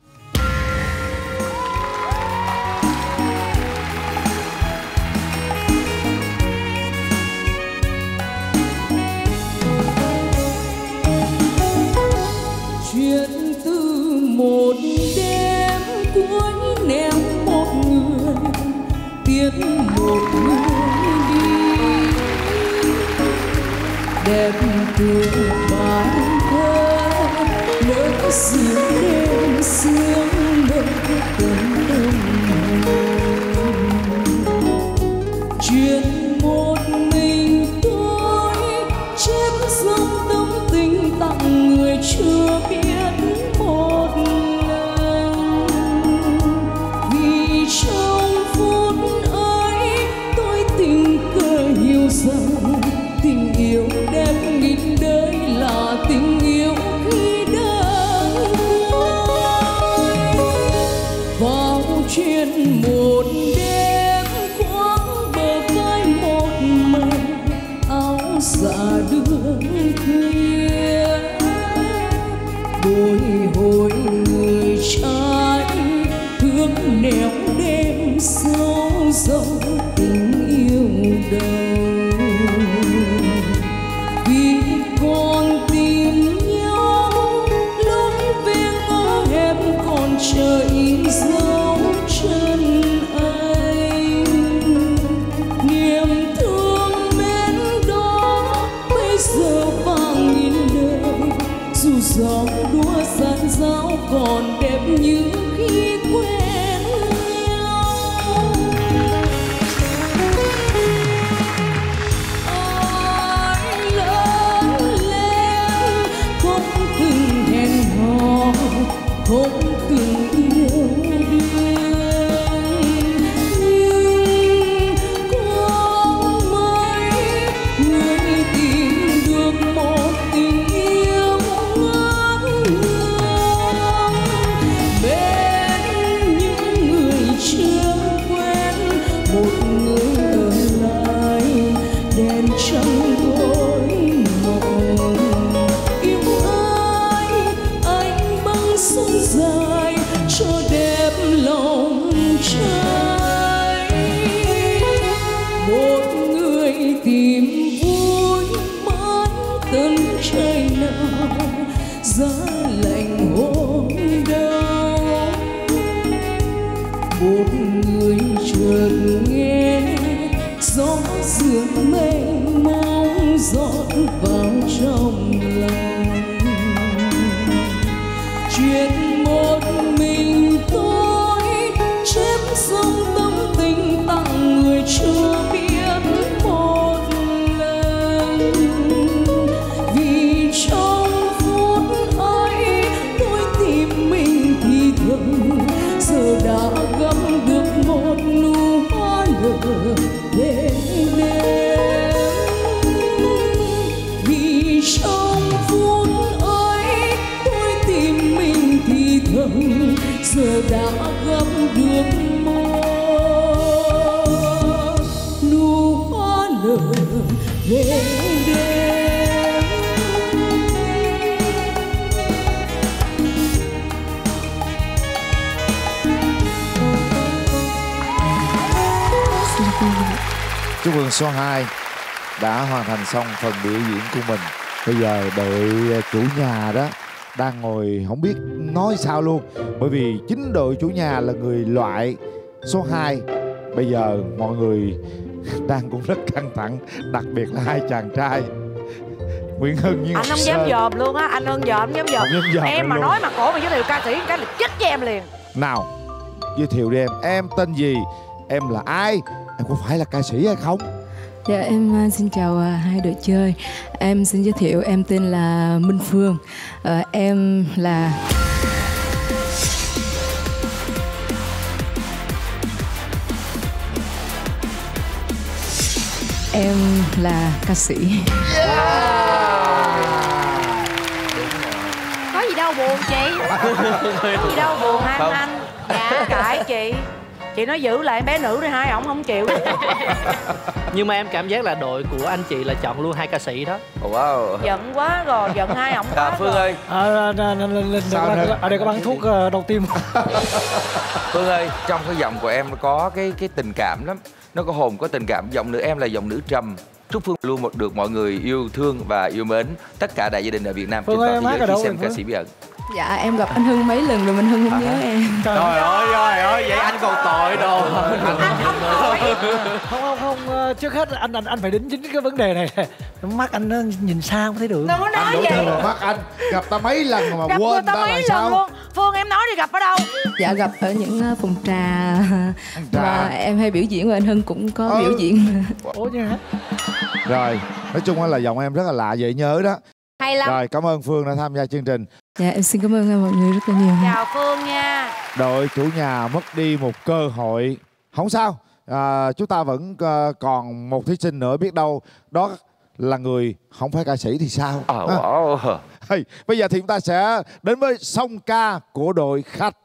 Chuyện từ một đêm cuối ném một người, tiến một người đi, đẹp từ bài thơ nước sương đêm sương mơ tận đông. Chuyện một mình tôi chép dòng tâm tình tặng người chưa biết một lần, vì trong phút ấy tôi tình cờ hiểu rằng tình yêu bồi hồi người trai hướng nẻo đêm sâu dấu tình yêu đầu. Vì còn tìm nhau lối về ngõ hẹp còn chờ in dấu chân anh. Niềm thương mến đó bây giờ vang nghìn đời, dù gió đua gian dao còn đẹp như khi quen nhau. Ai lớn lên không từng hẹn hò, không từng yêu đương, nhưng có mấy người tìm được một tình yêu ngát ngưỡng. Bên những người chưa quen, một người ở lại đèn trăng gối mộng. Yêu ai anh băng sông dài cho đẹp lòng trai. Một người tìm vui mãi tận trời nào giá lạnh hôm đâu. Một người chợt nghe gió sương mênh mông rót vào trong lòng. Chuyện một mình tôi chém sông tâm tình tặng người chưa biết một lần. Vì trong phút ấy tôi tìm mình thì thầm, giờ đã gặp được một nụ hoa nở đêm đêm. Vì trong phút ấy tôi tìm mình thì thầm, giờ đã gặp được một nụ hoa nở đêm đêm. Chúc mừng số hai đã hoàn thành xong phần biểu diễn của mình. Bây giờ đội chủ nhà đó đang ngồi không biết nói sao luôn, bởi vì chính đội chủ nhà là người loại số hai. Bây giờ mọi người đang cũng rất căng thẳng, đặc biệt là hai chàng trai Nguyễn Hưng với Ngọc Anh không Sơn. dám dòm luôn á, anh hơn dòm, không dám dòm. Không dám dòm Em mà luôn. nói mà cổ mà giới thiệu ca sĩ cái là chết với em liền. Nào, giới thiệu đi em, em tên gì, em là ai, em có phải là ca sĩ hay không? Dạ em uh, xin chào uh, hai đội chơi. Em xin giới thiệu em tên là Minh Phương. uh, Em là Em là ca sĩ. Có gì đâu buồn chị. Có gì đâu buồn anh Không. anh. Dạ cãi chị. Chị nói giữ lại bé nữ đi, hai ổng không chịu. Nhưng mà em cảm giác là đội của anh chị là chọn luôn hai ca sĩ đó. Wow. Giận quá rồi, giận hai ổng quá À, Phương rồi. ơi, À, lên lên lên Sao nữa? ở đây có bán thuốc uh, đầu tim. Phương ơi, trong cái giọng của em có cái cái tình cảm lắm, nó có hồn, có tình cảm. Giọng nữ em là giọng nữ trầm. Chúc Phương luôn một được mọi người yêu thương và yêu mến, tất cả đại gia đình ở Việt Nam trên Phương ơi, toàn em thế hát giới ở đâu khi xem vậy ca Phương? sĩ bí ẩn. Dạ em gặp anh Hưng mấy lần rồi, mình Hưng không nhớ em. Trời ơi, trời ơi, vậy anh còn tội đồ. Không không không, uh, trước hết anh anh anh phải đính chính cái vấn đề này. Mắt anh nó nhìn xa không thấy được. Đừng có nói vậy. Mắt anh gặp ta mấy lần mà Gặp người quên ta ta là mấy lần sao? luôn. Phương em nói đi, gặp ở đâu? Dạ gặp ở những uh, phòng trà trà. mà em hay biểu diễn và anh Hưng cũng có Ừ. biểu diễn. Ủa nha hả? Rồi, nói chung là giọng em rất là lạ dễ nhớ đó. Hay lắm. Rồi, cảm ơn Phương đã tham gia chương trình. Dạ em xin cảm ơn mọi người rất là nhiều. Chào Phương nha. Đội chủ nhà mất đi một cơ hội. Không sao, à, chúng ta vẫn à, còn một thí sinh nữa, biết đâu đó là người không phải ca sĩ thì sao. À, wow. Hey, bây giờ thì chúng ta sẽ đến với song ca của đội khách.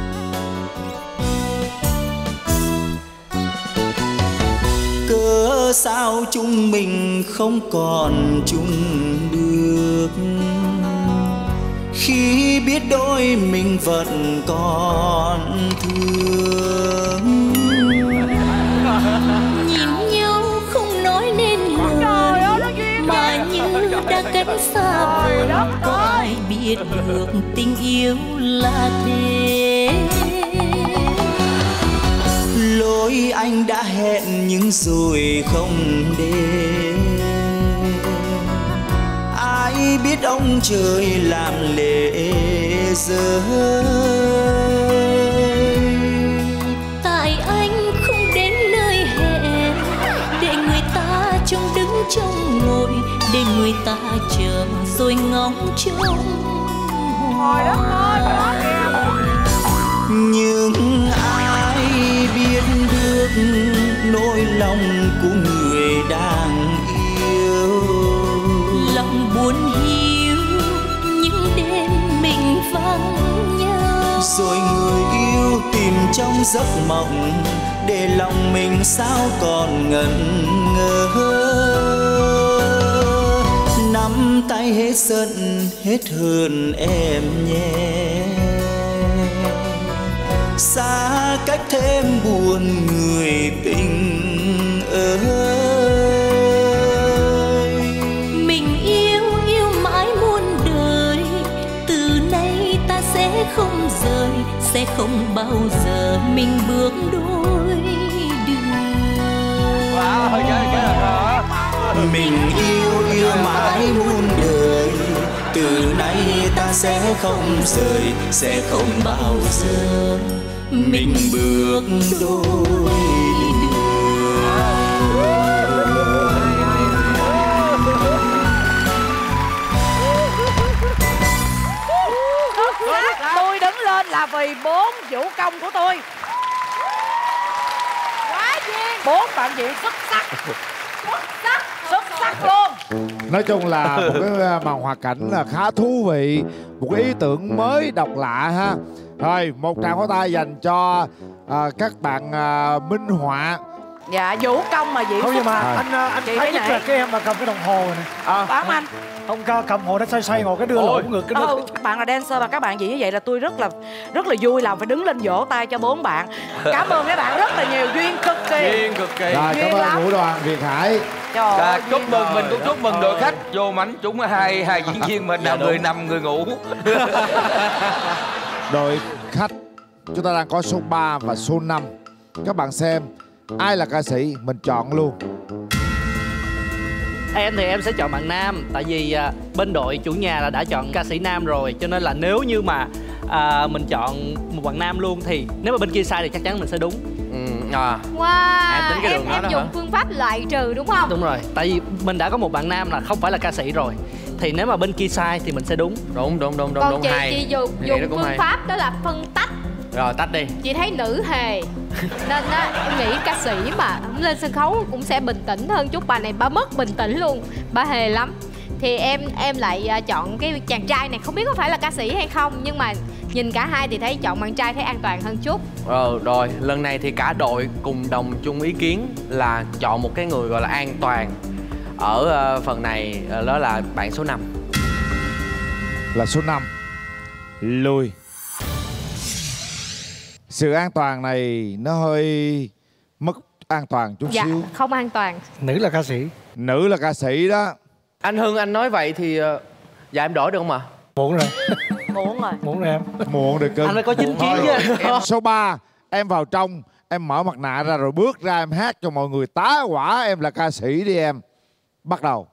Cớ sao chúng mình không còn chung được, khi biết đôi mình vẫn còn thương. Nhìn nhau không nói nên lời mà như đã cách xa vời, có ai biết được tình yêu là thế. Lối anh đã hẹn nhưng rồi không đến, ai biết ông trời làm lệ rơi. Tại anh không đến nơi hẹn, để người ta trông đứng trông ngồi, để người ta chờ rồi ngóng trông. Nhưng ai biết được nỗi lòng của người đang yêu, lòng buồn hiu những đêm mình vắng nhau, rồi người yêu tìm trong giấc mộng, để lòng mình sao còn ngẩn ngơ. Nắm tay hết giận hết hờn em nhé, xa cách thêm buồn người tình ơi. Mình yêu yêu mãi muôn đời, từ nay ta sẽ không rời, sẽ không bao giờ mình bước đôi đường. Mình yêu yêu mãi muôn đời, từ nay ta sẽ không rời, sẽ không bao giờ mình bước đôi Tôi đứng lên là vì bốn vũ công của tôi. Quá duyên. Bốn bạn diễn xuất sắc, xuất sắc, xuất sắc luôn. Nói chung là một cái màn hoạt cảnh là khá thú vị, một cái ý tưởng mới độc lạ ha. Rồi một tràng pháo tay dành cho à, các bạn à, minh họa. Dạ vũ công mà diễn Không, nhưng mà À. anh anh Chị thấy thấy nhất nãy. là cái em mà cầm cái đồng hồ này nè. À. Bám anh. Không ca cầm hồ nó xoay xoay ngồi cái đưa Ôi. lộn ngược cái đưa. Ừ, bạn là dancer và các bạn diễn như vậy là tôi rất là rất là vui lòng phải đứng lên vỗ tay cho bốn bạn. Cảm ơn các bạn rất là nhiều, duyên cực kỳ. Duyên cực kỳ. Rồi Duyên cảm ơn lắm. vũ đoàn Việt Hải. Trời À, ơi, chúc duyên mừng rồi. mình cũng chúc mừng đội khách vô mảnh chúng hai hai diễn viên mình là người nằm người ngủ. Đội khách chúng ta đang có số ba và số năm. Các bạn xem ai là ca sĩ mình chọn luôn. Em thì em sẽ chọn bạn nam, tại vì à, bên đội chủ nhà là đã chọn ca sĩ nam rồi, cho nên là nếu như mà à, mình chọn một bạn nam luôn thì nếu mà bên kia sai thì chắc chắn mình sẽ đúng. Ừ, à. Wow, Em tính cái em, đường đó em đó dùng hả? phương pháp loại trừ đúng không? Đúng rồi, tại vì mình đã có một bạn nam là không phải là ca sĩ rồi, thì nếu mà bên kia sai thì mình sẽ đúng. Đúng đúng đúng đúng Còn đúng chị hay. chị dùng, Em nghĩ nó dùng cũng phương hay. pháp đó là phân tách. Rồi tách đi. Chị thấy nữ hề nên á, em nghĩ ca sĩ mà lên sân khấu cũng sẽ bình tĩnh hơn chút. Bà này bà mất bình tĩnh luôn, bà hề lắm. Thì em em lại à, chọn cái chàng trai này, không biết có phải là ca sĩ hay không, nhưng mà nhìn cả hai thì thấy chọn bạn trai thấy an toàn hơn chút. Ờ, rồi lần này thì cả đội cùng đồng chung ý kiến là chọn một cái người gọi là an toàn. Ở ờ, phần này ờ, đó là bạn số năm. Là số năm Lùi. Sự an toàn này nó hơi mất an toàn chút Dạ xíu. không an toàn. Nữ là ca sĩ. Nữ là ca sĩ đó. Anh Hưng anh nói vậy thì ờ, dạ em đổi được không ạ? Muộn rồi. Muộn rồi. Muộn rồi em. Muộn rồi cưng. Anh phải có chính kiến chứ. Em số ba, em vào trong, em mở mặt nạ ra rồi bước ra em hát cho mọi người tá hỏa em là ca sĩ đi em. Bắt đầu.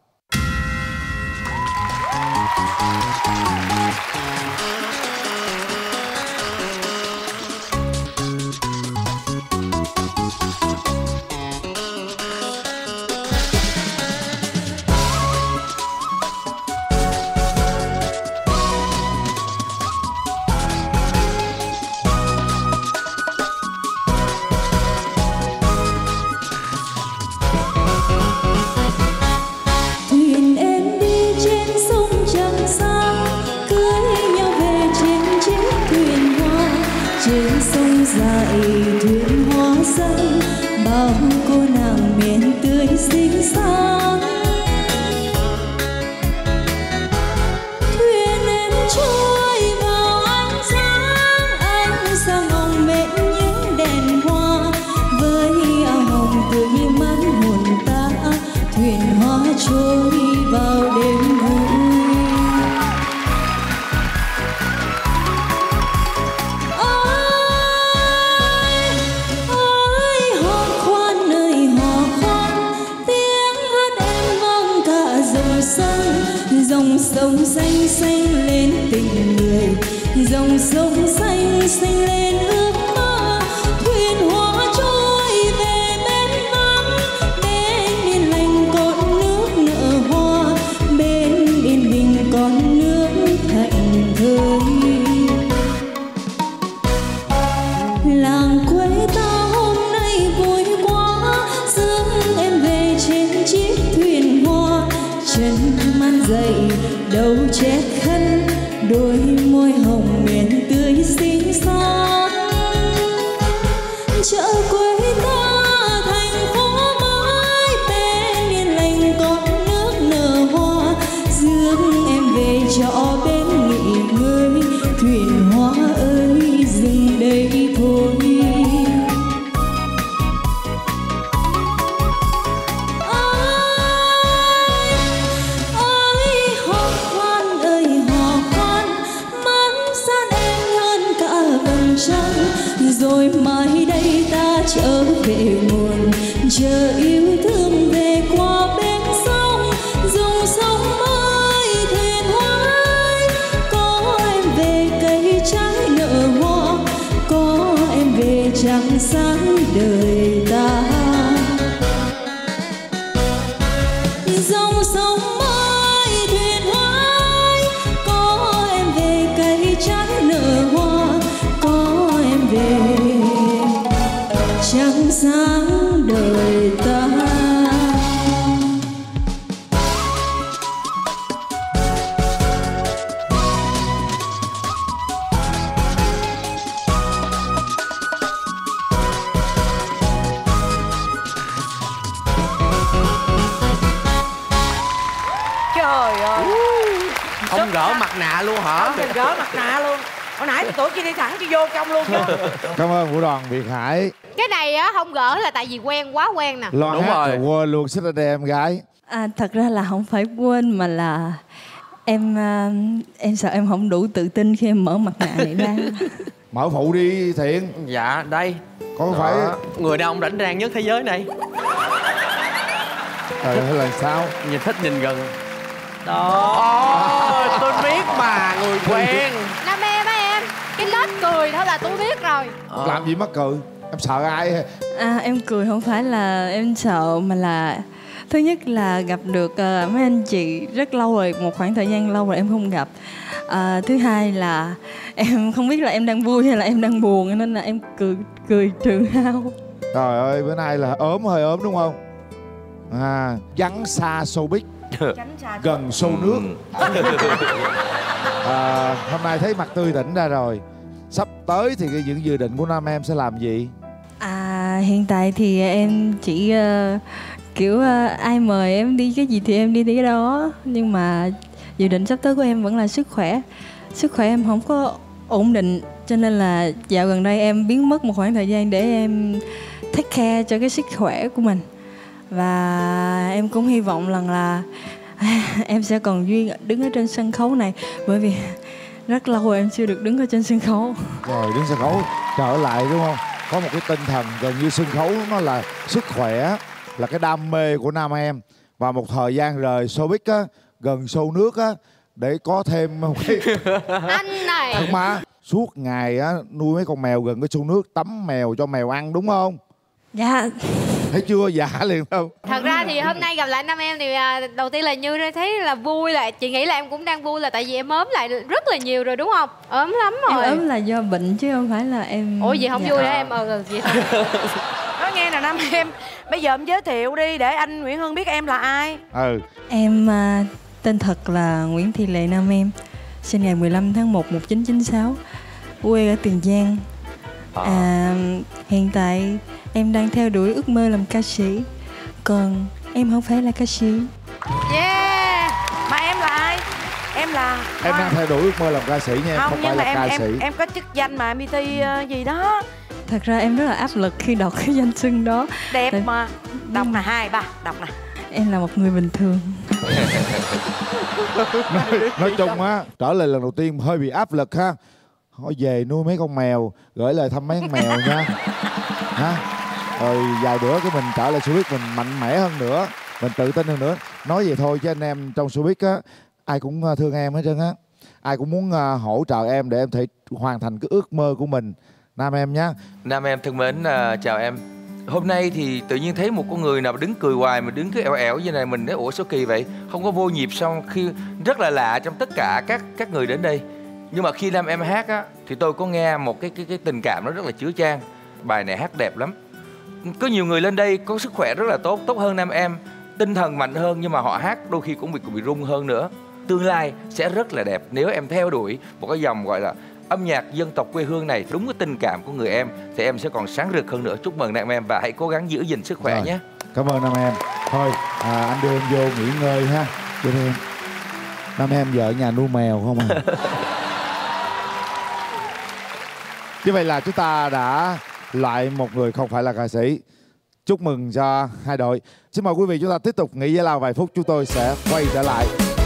dòng sông xanh xanh lên ước mơ, thuyền hoa trôi về bên vắng, bên yên lành con nước nở hoa, bên yên bình con nước thạnh thơi. Làng quê ta hôm nay vui quá, dẫn em về trên chiếc thuyền hoa, chân man dậy đầu che khăn, đôi môi hồng miền tươi xinh xắn. Chợ quê ta thành phố mới, bên yên lành con nước nở hoa, rước em về trọ bên nghỉ ngơi, thuyền hoa ơi dừng đây thôi. Rồi mai đây ta trở về nguồn, chờ yêu thương về qua bên sông, dòng sông ơi thuyền hoa ơi, có em về cây trái nở hoa, có em về trăng sáng đời ta. Dòng sông ơi thuyền hoa ơi, có em về cây trái nở hoa, có em về trăng sáng đời ta. Trời ơi, Không gỡ mặt nạ luôn hả? không cần gỡ mặt nạ luôn. Hồi nãy tôi tưởng chị đi thẳng chị vô trong luôn chứ. Cảm ơn vũ đoàn Việt Hải. Cái này á không gỡ là tại vì quen, quá quen nè. Lo Đúng hát rồi. rồi quên luôn xích ra đây em gái. À, thật ra là không phải quên mà là em à, em sợ em không đủ tự tin khi em mở mặt nạ này ra. Mở phụ đi Thiện. Dạ đây. Có phải người đàn ông rảnh rang nhất thế giới này. trời ơi là sao? Nhìn thích nhìn gần. Đó. Ồ, tôi biết mà, người quen. Nam em á em, cái nết cười thôi là tôi biết rồi. Ờ. Làm gì mắc cười? Em sợ ai? À, em cười không phải là em sợ mà là thứ nhất là gặp được uh, mấy anh chị rất lâu rồi, một khoảng thời gian lâu rồi em không gặp. À, thứ hai là em không biết là em đang vui hay là em đang buồn nên là em cười cười trừ hao. Trời ơi, bữa nay là ốm hơi ốm đúng không? À, vắng xa showbiz, gần show nước. À, hôm nay thấy mặt tươi tỉnh ra rồi. Sắp tới thì cái những dự định của nam em sẽ làm gì? À, hiện tại thì em chỉ uh, kiểu uh, ai mời em đi cái gì thì em đi cái đó. Nhưng mà dự định sắp tới của em vẫn là sức khỏe. Sức khỏe em không có ổn định, cho nên là dạo gần đây em biến mất một khoảng thời gian để em take care cho cái sức khỏe của mình. Và em cũng hy vọng rằng là em sẽ còn duyên đứng ở trên sân khấu này, bởi vì rất lâu rồi em chưa được đứng ở trên sân khấu. Rồi đứng sân khấu trở lại đúng không? Có một cái tinh thần gần như sân khấu nó là sức khỏe, là cái đam mê của nam em. Và một thời gian rời showbiz á, gần show nước á, để có thêm một cái Anh này. thật mà suốt ngày á nuôi mấy con mèo gần cái show nước, tắm mèo cho mèo ăn đúng không? Dạ. Thấy chưa? Dạ liền không? Thật ra thì hôm nay gặp lại nam em thì à, đầu tiên là Như thấy là vui, là chị nghĩ là em cũng đang vui là tại vì em ốm lại rất là nhiều rồi đúng không? Ốm lắm rồi. Em ốm là do bệnh chứ không phải là em. Ủa vậy không dạ. vui hả em? Ừ, ừ vậy thôi. Nói nghe nè nam em, bây giờ em giới thiệu đi để anh Nguyễn Hưng biết em là ai. Ừ. Em à, tên thật là Nguyễn Thị Lệ Nam Em, sinh ngày mười lăm tháng một năm một nghìn chín trăm chín mươi sáu, quê ở Tiền Giang. À, hiện tại em đang theo đuổi ước mơ làm ca sĩ, còn em không phải là ca sĩ. Yeah. Mà em là ai? Em là Em đang theo đuổi ước mơ làm ca sĩ nha, em không, không, phải nhưng mà là em ca em sĩ. em có chức danh mà em đi thi uh, gì đó. Thật ra em rất là áp lực khi đọc cái danh xưng đó. Đẹp Tại... mà. Đọc nè, hai ba, đọc nè. Em là một người bình thường. nói, nói chung á, trở lại lần đầu tiên hơi bị áp lực ha. Thôi về nuôi mấy con mèo, gửi lời thăm mấy con mèo nha. Ha. Rồi vài bữa cái mình trở lại showbiz mình mạnh mẽ hơn nữa, mình tự tin hơn nữa. Nói vậy thôi chứ anh em trong showbiz á, ai cũng thương em hết trơn á. ai cũng muốn uh, hỗ trợ em để em thể hoàn thành cái ước mơ của mình. Nam em nhé. Nam em thân mến, uh, chào em. Hôm nay thì tự nhiên thấy một con người nào đứng cười hoài mà đứng cứ ẻo ẻo như này, mình thấy ủa sao kỳ vậy, không có vô nhịp sao, khi rất là lạ trong tất cả các các người đến đây. Nhưng mà khi Nam em hát á thì tôi có nghe một cái cái cái tình cảm nó rất là chứa chan. Bài này hát đẹp lắm. Có nhiều người lên đây có sức khỏe rất là tốt, tốt hơn Nam em, tinh thần mạnh hơn, nhưng mà họ hát đôi khi cũng bị cũng bị rung hơn nữa. Tương lai sẽ rất là đẹp nếu em theo đuổi một cái dòng gọi là âm nhạc dân tộc quê hương này, đúng cái tình cảm của người em thì em sẽ còn sáng rực hơn nữa. Chúc mừng Nam em và hãy cố gắng giữ gìn sức khỏe Rồi. nhé. Cảm ơn Nam em. Thôi à, anh đưa em vô nghỉ ngơi ha. Đưa em. Nam em vợ ở nhà nuôi mèo không à? Như vậy là chúng ta đã loại một người không phải là ca sĩ. Chúc mừng cho hai đội. Xin mời quý vị chúng ta tiếp tục nghỉ giải lao vài phút, chúng tôi sẽ quay trở lại.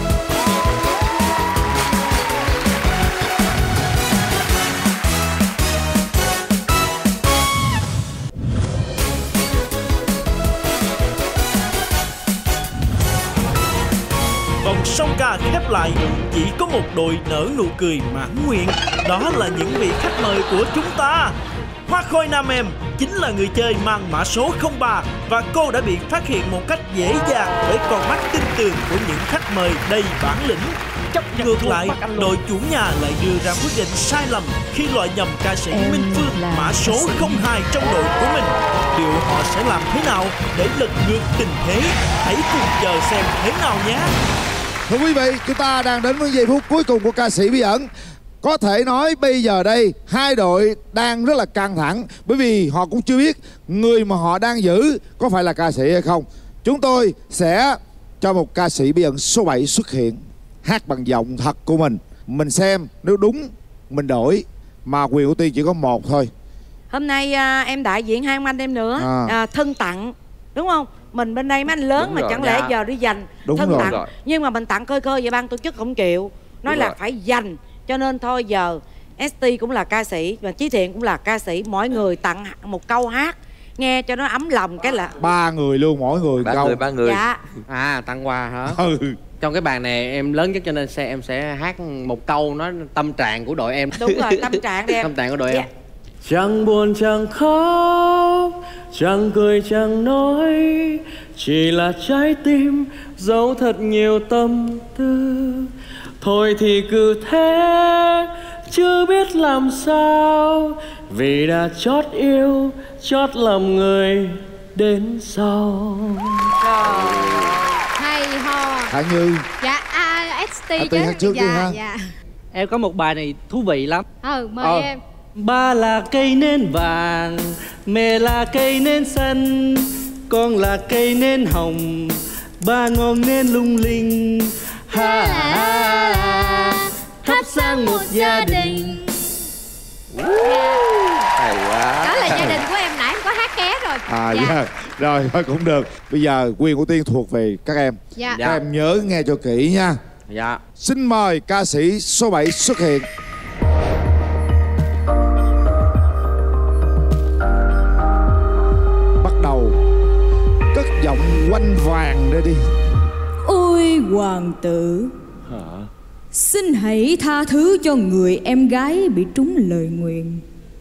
Vòng song ca khép lại, chỉ có một đội nở nụ cười mãn nguyện. Đó là những vị khách mời của chúng ta. Hoa Khôi Nam em chính là người chơi mang mã số không ba và cô đã bị phát hiện một cách dễ dàng bởi con mắt tinh tường của những khách mời đầy bản lĩnh. Ngược lại, đội chủ nhà lại đưa ra quyết định sai lầm khi loại nhầm ca sĩ Em Minh Phương mã số không hai trong đội của mình. Liệu họ sẽ làm thế nào để lật ngược tình thế? Hãy cùng chờ xem thế nào nhé. Thưa quý vị, chúng ta đang đến với giây phút cuối cùng của ca sĩ Bí Ẩn. Có thể nói bây giờ đây hai đội đang rất là căng thẳng, bởi vì họ cũng chưa biết người mà họ đang giữ có phải là ca sĩ hay không. Chúng tôi sẽ cho một ca sĩ Bí Ẩn số bảy xuất hiện, hát bằng giọng thật của mình. Mình xem nếu đúng mình đổi, mà quyền ưu tiên chỉ có một thôi. Hôm nay à, em đại diện hai ông anh em nữa À. à, thân tặng đúng không? Mình bên đây mấy anh lớn Đúng mà rồi, chẳng lẽ dạ. giờ đi dành Đúng thân rồi. tặng Rồi. nhưng mà mình tặng khơi khơi vậy ban tổ chức không chịu, nói Đúng là rồi. phải dành, cho nên thôi giờ ét tê cũng là ca sĩ và Chí Thiện cũng là ca sĩ, mỗi người tặng một câu hát nghe cho nó ấm lòng cái là Ba người luôn, mỗi người Ba câu. người, ba người. dạ. À, tặng quà hả? Ừ. Trong cái bàn này em lớn nhất cho nên sẽ em sẽ hát một câu nói tâm trạng của đội em. Đúng rồi, tâm trạng đi em. Tâm trạng của đội Dạ. em. Chẳng buồn chẳng khóc, chẳng cười chẳng nói, chỉ là trái tim giấu thật nhiều tâm tư. Thôi thì cứ thế, chưa biết làm sao, vì đã chót yêu, chót lầm người đến sau. Hay ho. Khả Như. Dạ à, ét tê À, chứ. Tý hát trước đi Dạ ha. dạ. Em có một bài này thú vị lắm. Ừ, mời Ờ. em. Ba là cây nến vàng, mẹ là cây nến xanh, con là cây nến hồng, ba ngọn nến lung linh. Ha ha ha, thắp sáng một gia đình. Hay quá. Đó là gia đình của em, nãy em có hát ké rồi. À Dạ. dạ. Rồi thôi cũng được. Bây giờ quyền ưu tiên thuộc về các em. Dạ. Các em nhớ nghe cho kỹ nha. Dạ. Xin mời ca sĩ số bảy xuất hiện. Bắt đầu. Cất giọng quanh vàng ra đi. Ôi hoàng tử, xin hãy tha thứ cho người em gái bị trúng lời nguyền.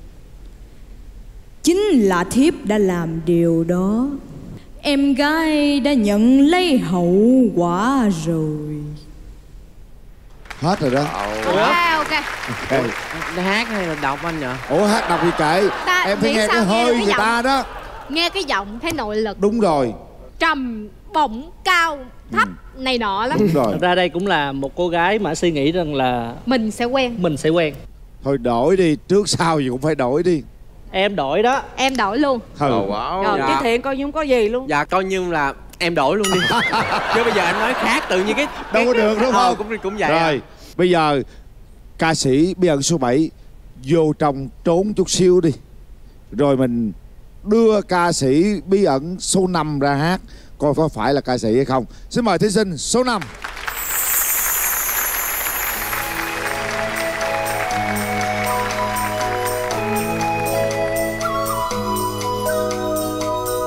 Chính là thiếp đã làm điều đó. Em gái đã nhận lấy hậu quả rồi. Hết rồi đó. Ok, ok. Okay. Hát hay là đọc anh nhỉ? Ủa hát đọc thì kệ. Ta- Em phải nghĩ nghe sao cái nghe hơi cái người giọng? ta đó. Nghe cái giọng thấy nội lực, Đúng rồi. trầm, bổng, cao, thấp này nọ lắm. Đúng rồi. Thật ra đây cũng là một cô gái mà suy nghĩ rằng là Mình sẽ quen. mình sẽ quen. Thôi đổi đi. Trước sau gì cũng phải đổi đi. Em đổi đó. Em đổi luôn. Ừ. Oh, wow. Rồi Dạ. Chí Thiện coi như không có gì luôn. Dạ coi như là em đổi luôn đi. Chứ bây giờ anh nói khác tự nhiên cái Đâu có được đúng Ờ, không? cũng cũng vậy. Rồi. Bây giờ ca sĩ Bí Ẩn số bảy vô trong trốn chút xíu đi. Rồi mình đưa ca sĩ Bí Ẩn số năm ra hát, coi có phải là ca sĩ hay không. Xin mời thí sinh số năm.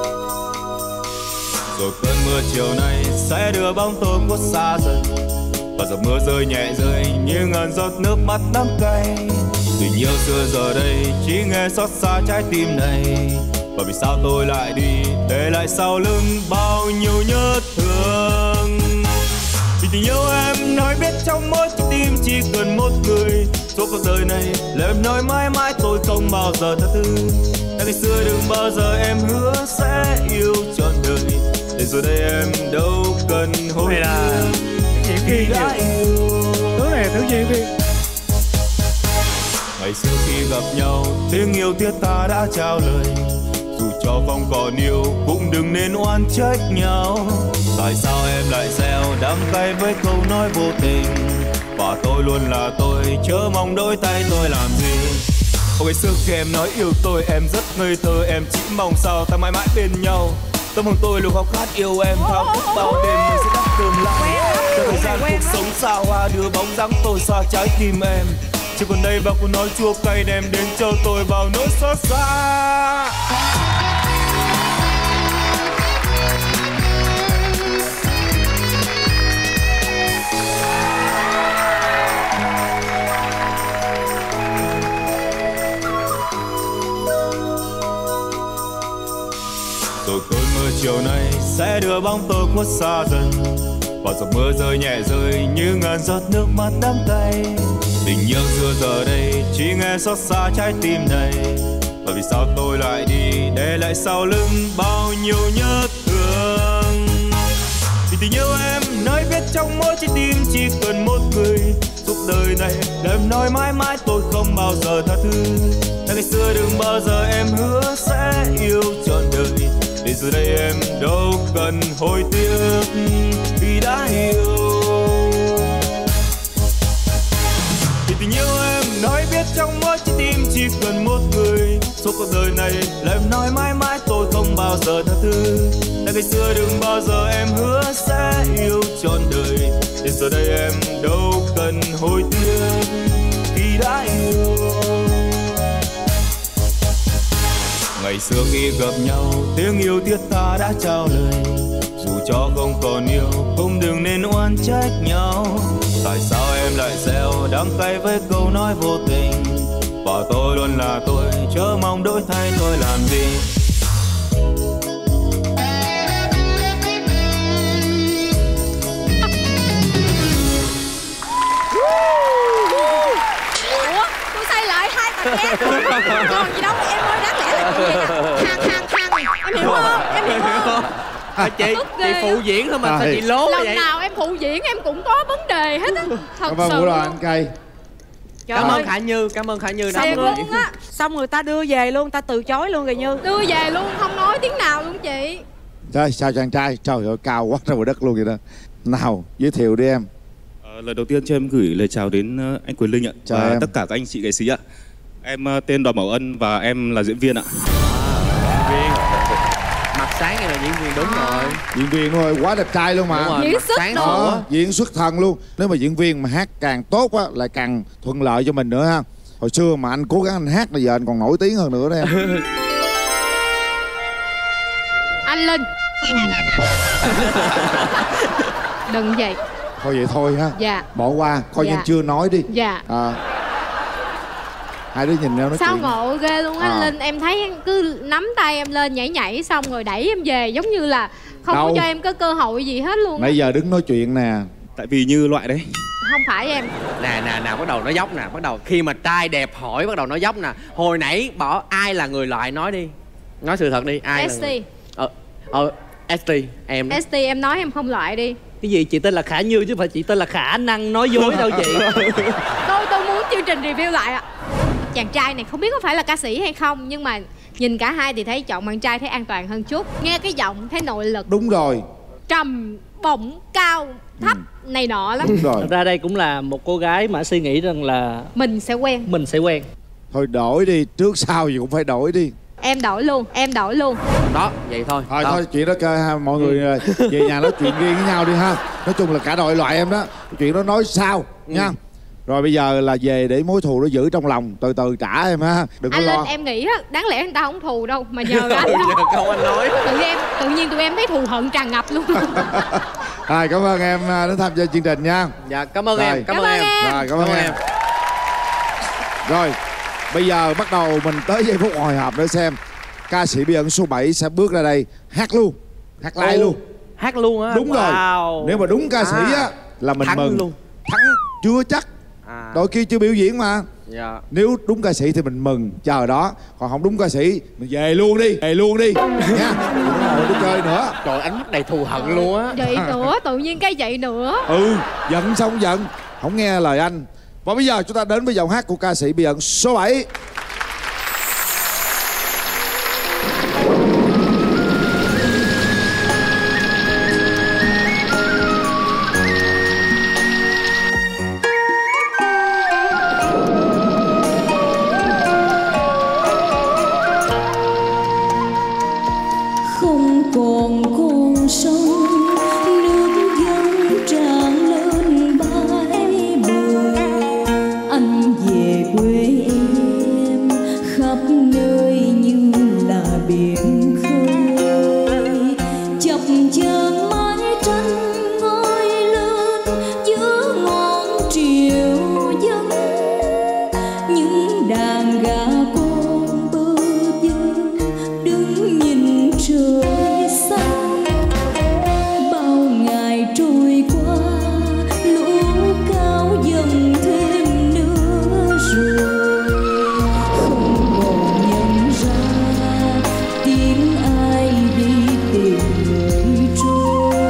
Rồi cơn mưa chiều nay sẽ đưa bóng tôi khuất xa dần. Và giọt mưa rơi nhẹ rơi như ngàn giọt nước mắt đắng cay. Tình yêu xưa giờ đây chỉ nghe xót xa trái tim này. Và vì sao tôi lại đi để lại sau lưng bao nhiêu nhớ thương. Vì tình yêu em nói biết trong mỗi trái tim chỉ cần một người. Suốt cuộc đời này là em nói mãi mãi tôi không bao giờ tha thứ. Đã ngày xưa đừng bao giờ em hứa sẽ yêu trọn đời. Để rồi đây em đâu cần hối hận khi đã yêu. Thứ này thứ diễn viên. Ngày xưa khi gặp nhau tiếng yêu thiết ta đã trao lời. Dù cho không còn yêu cũng đừng nên oan trách nhau. Tại sao em lại gieo đắng cay với câu nói vô tình. Và tôi luôn là tôi, chớ mong đôi tay tôi làm gì. Hồi ngày xưa khi em nói yêu tôi em rất ngây thơ. Em chỉ mong sao ta mãi mãi bên nhau. Tâm hồn tôi luôn khao khát yêu em. Thao thức bao đêm mình sẽ đắp tương lai. Cho thời gian cuộc sống xa hoa đưa bóng dáng tôi xa trái tim em. Chỉ còn đây bao câu nói chua cay đem đến cho tôi bao nỗi xót xa. Rồi cơn mưa chiều nay sẽ đưa bóng tôi khuất xa dần. Và giọt mưa rơi nhẹ rơi như ngàn giọt nước mắt đắng cay. Tình yêu xưa giờ đây chỉ nghe xót xa trái tim này. Và vì sao tôi lại đi để lại sau lưng bao nhiêu nhớ thương. Vì tình yêu em nói biết trong mỗi trái tim chỉ cần một người. Suốt đời này để em nói mãi mãi tôi không bao giờ tha thứ. Đã ngày xưa đừng bao giờ em hứa sẽ yêu trọn đời. Để giờ đây em đâu cần hối tiếc vì đã yêu. Vì tình yêu em nói biết trong mỗi trái tim chỉ cần một người. Suốt cuộc đời này là em nói mãi mãi tôi không bao giờ tha thứ. Đã ngày xưa đừng bao giờ em hứa sẽ yêu trọn đời. Để giờ đây em đâu cần hối tiếc vì đã yêu. Ngày xưa khi gặp nhau tiếng yêu thiết ta đã trao lời. Dù cho không còn yêu cũng đừng nên oan trách nhau. Tại sao em lại gieo đắng cay với câu nói vô tình. Và tôi luôn là tôi, chớ mong đổi thay tôi làm gì. Ủa, tôi xây lại hai bài hát. Còn gì đâu, em ơi, đáng lẽ là chuyện vậy nè. Thằng, thằng, thằng, em hiểu không? Em hiểu không? À, chị, chị phụ diễn thôi mà à, sao chị lố lần vậy? Lần nào em phụ diễn em cũng có vấn đề hết á. Thật cảm ơn sự Vũ Đoàn anh Cây. Trời Cảm ơi. ơn Khả Như, cảm ơn Khả Như. Xong luôn á. Xong người ta đưa về luôn, ta từ chối luôn rồi Như. Đưa về luôn, không nói tiếng nào luôn chị. Trời, sao chàng trai, trời ơi cao quá trời đất luôn vậy đó. Nào, giới thiệu đi em. Ờ, lời đầu tiên cho em gửi lời chào đến anh Quyền Linh ạ. Chào và em. tất cả các anh chị nghệ sĩ ạ. Em tên Đoàn Bảo Ân và em là diễn viên ạ. Viên. Mặt sáng này là diễn viên đúng à. rồi. Diễn viên đúng rồi, quá đẹp trai luôn mà. Rồi, diễn xuất đó, diễn xuất thần luôn. Nếu mà diễn viên mà hát càng tốt á, lại càng thuận lợi cho mình nữa ha. Hồi xưa mà anh cố gắng anh hát bây giờ anh còn nổi tiếng hơn nữa đó em. Anh Linh. Đừng vậy. Thôi vậy thôi ha. Dạ. Bỏ qua, coi Dạ. như chưa nói đi. Dạ. À, hai đứa nhìn nhau nói Sao chuyện. ngộ ghê luôn á. À. Linh em thấy cứ nắm tay em lên nhảy nhảy xong rồi đẩy em về giống như là không Đâu. có cho em có cơ hội gì hết luôn á. Nãy giờ đứng nói chuyện nè. Tại vì Như loại đấy. Không phải em. Nè nè nè, bắt đầu nó dốc nè, bắt đầu khi mà trai đẹp hỏi bắt đầu nó dốc nè. Hồi nãy bỏ ai là người loại nói đi. Nói sự thật đi, ai ét là tê. người... Ờ, ờ, ét tê, em đó. ét tê em nói em không loại đi. Cái gì chị tên là Khả Như chứ phải chị tên là khả năng nói dối đâu chị. Tôi tôi muốn chương trình review lại ạ. Chàng trai này không biết có phải là ca sĩ hay không, nhưng mà nhìn cả hai thì thấy chọn bạn trai thấy an toàn hơn chút. Nghe cái giọng thấy nội lực. Đúng rồi. Trầm, bổng, cao, thấp ừ. này nọ lắm. Đúng rồi. Thật ra đây cũng là một cô gái mà suy nghĩ rằng là mình sẽ quen. Mình sẽ quen. Thôi đổi đi, trước sau gì cũng phải đổi đi. Em đổi luôn, em đổi luôn. Đó, vậy thôi. Thôi thôi, chuyện đó cơ ha, mọi người về nhà nói chuyện riêng với nhau đi ha. Nói chung là cả đội loại em đó, chuyện đó nói sau ừ. nha. Rồi bây giờ là về để mối thù nó giữ trong lòng, từ từ trả em ha. Đừng có anh lo. Linh em nghĩ á, đáng lẽ người ta không thù đâu mà nhờ anh. Nhờ câu anh nói. Tự em, tự nhiên tụi em thấy thù hận tràn ngập luôn. Rồi cảm ơn em đến tham gia chương trình nha. Dạ cảm ơn Rồi. em, cảm, cảm ơn em. em. Rồi cảm ơn, cảm ơn em. em. Rồi bây giờ bắt đầu mình tới giây phút hồi hộp để xem ca sĩ bí ẩn số bảy sẽ bước ra đây hát luôn, hát live Ồ, luôn. Hát luôn á. Đúng wow. rồi. Nếu mà đúng ca sĩ à, á là mình thắng mừng luôn. Thắng chưa chắc. À. Đôi khi chưa biểu diễn mà. Dạ. Nếu đúng ca sĩ thì mình mừng chờ đó, còn không đúng ca sĩ mình về luôn đi, về luôn đi nha. Đừng có ngồi để chơi nữa. Trời, ánh mắt đầy thù hận luôn á. Vậy nữa, tự nhiên cái vậy nữa. Ừ, giận xong giận, không nghe lời anh. Và bây giờ chúng ta đến với giọng hát của ca sĩ bí ẩn số bảy. Không còn con sông, nước dâng tràn lên bãi bờ. Anh về quê em khắp nơi như là biển khơi. Chập chờn mái tranh ngoi lên giữa ngọn triều dân. Những đàn gà con bơ vơ đứng nhìn trời xanh. Bao ngày trôi qua lũ cao dần thêm nữa rồi. Không còn nhận ra tiếng ai đi tìm người trôi.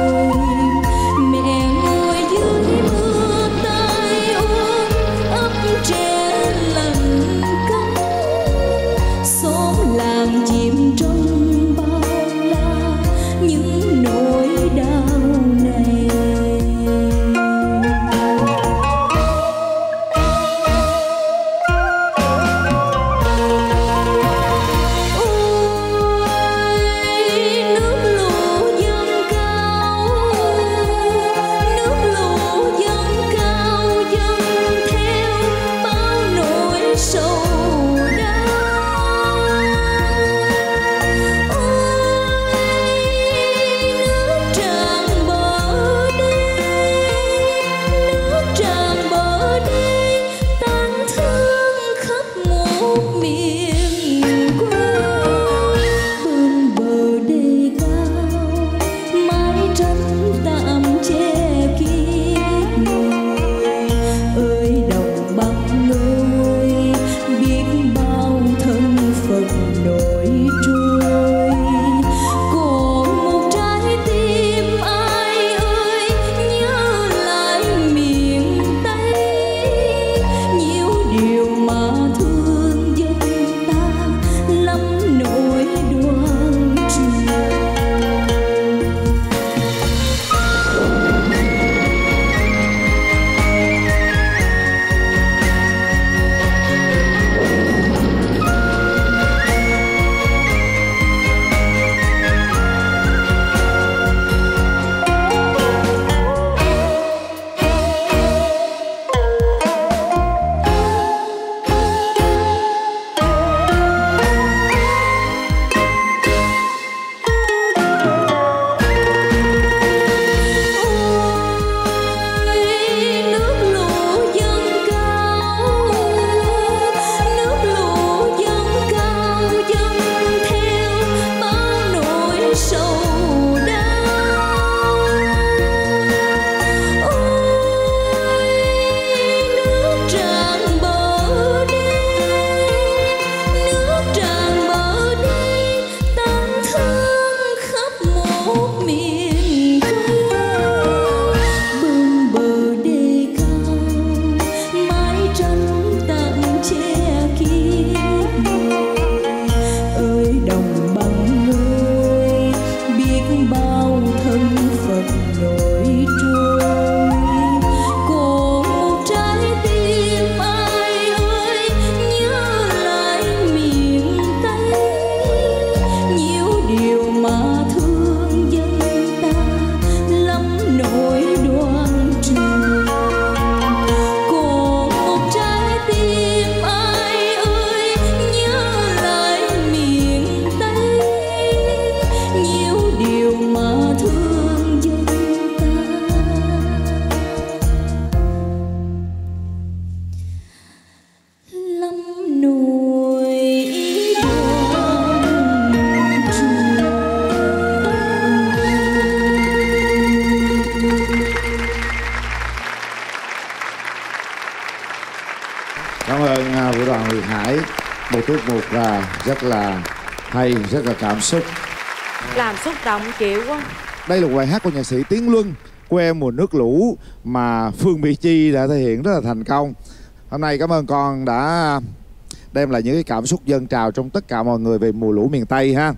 một tiết mục là rất là hay, rất là cảm xúc. Làm xúc động chịu quá. Đây là một bài hát của nhạc sĩ Tiến Luân, Quê Em Mùa Nước Lũ, mà Phương Mỹ Chi đã thể hiện rất là thành công. Hôm nay cảm ơn con đã đem lại những cái cảm xúc dâng trào trong tất cả mọi người về mùa lũ miền Tây ha.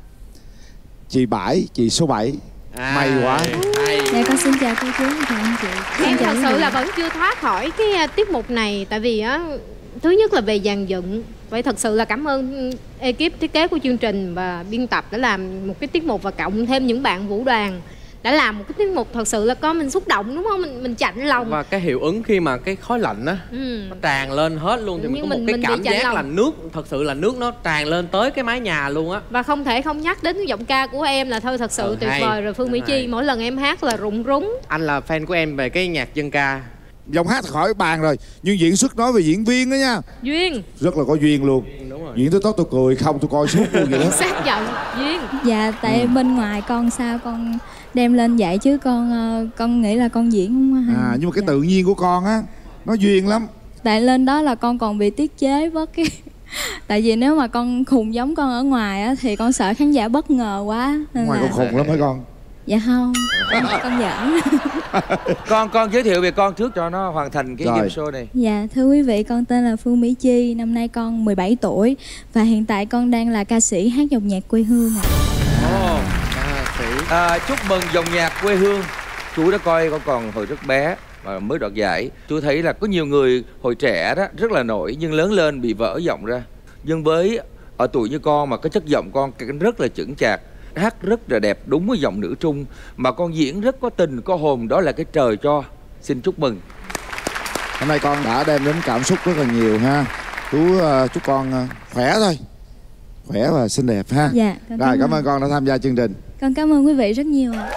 Chị Bãi, chị số bảy, à, may quá. Dạ con xin chào cô chú và anh chị. Xin Em chào thật sự là vẫn chưa thoát khỏi cái uh, tiết mục này. Tại vì á, thứ nhất là về dàn dựng. Vậy thật sự là cảm ơn ekip thiết kế của chương trình và biên tập đã làm một cái tiết mục, và cộng thêm những bạn vũ đoàn đã làm một cái tiết mục thật sự là con mình xúc động, đúng không? Mình mình chạnh lòng. Và cái hiệu ứng khi mà cái khói lạnh á, ừ. nó tràn lên hết luôn, thì mình có một cái cảm giác lòng. Là nước, thật sự là nước nó tràn lên tới cái mái nhà luôn á. Và không thể không nhắc đến cái giọng ca của em là thôi thật sự ừ, tuyệt hay. vời rồi. Phương Mỹ Chi mỗi lần em hát là rụng rúng. Anh là fan của em về cái nhạc dân ca. Giọng hát khỏi bàn rồi, nhưng diễn xuất nói về diễn viên đó nha. Duyên. Rất là có duyên luôn. Đúng rồi. Diễn tới tốt tôi cười không tôi coi suốt luôn vậy đó. Xác nhận Duyên. Dạ tại ừ. bên ngoài con sao con đem lên vậy chứ con con nghĩ là con diễn không hay. À nhưng mà cái tự nhiên của con á nó duyên lắm. Tại lên đó là con còn bị tiết chế bớt cái tại vì nếu mà con khùng giống con ở ngoài á thì con sợ khán giả bất ngờ quá. Nên ngoài là... con khùng lắm hả con? Dạ không, con giỡn. Con con giới thiệu về con trước cho nó hoàn thành cái game show này. Dạ thưa quý vị, con tên là Phương Mỹ Chi, năm nay con mười bảy tuổi và hiện tại con đang là ca sĩ hát dòng nhạc quê hương ạ. Ồ, ca sĩ. À, chúc mừng dòng nhạc quê hương. Chú đã coi con còn hồi rất bé và mới đoạt giải. Chú thấy là có nhiều người hồi trẻ đó rất là nổi nhưng lớn lên bị vỡ giọng ra. Nhưng với ở tuổi như con mà cái chất giọng con rất là chững chạc, hát rất là đẹp, đúng với giọng nữ trung, mà con diễn rất có tình có hồn, đó là cái trời cho. Xin chúc mừng. Hôm nay con đã đem đến cảm xúc rất là nhiều ha. Chú uh, chúc con uh, khỏe thôi, khỏe và xinh đẹp ha. Dạ. Rồi cảm, cảm ơn con đã tham gia chương trình. Con cảm ơn quý vị rất nhiều ạ.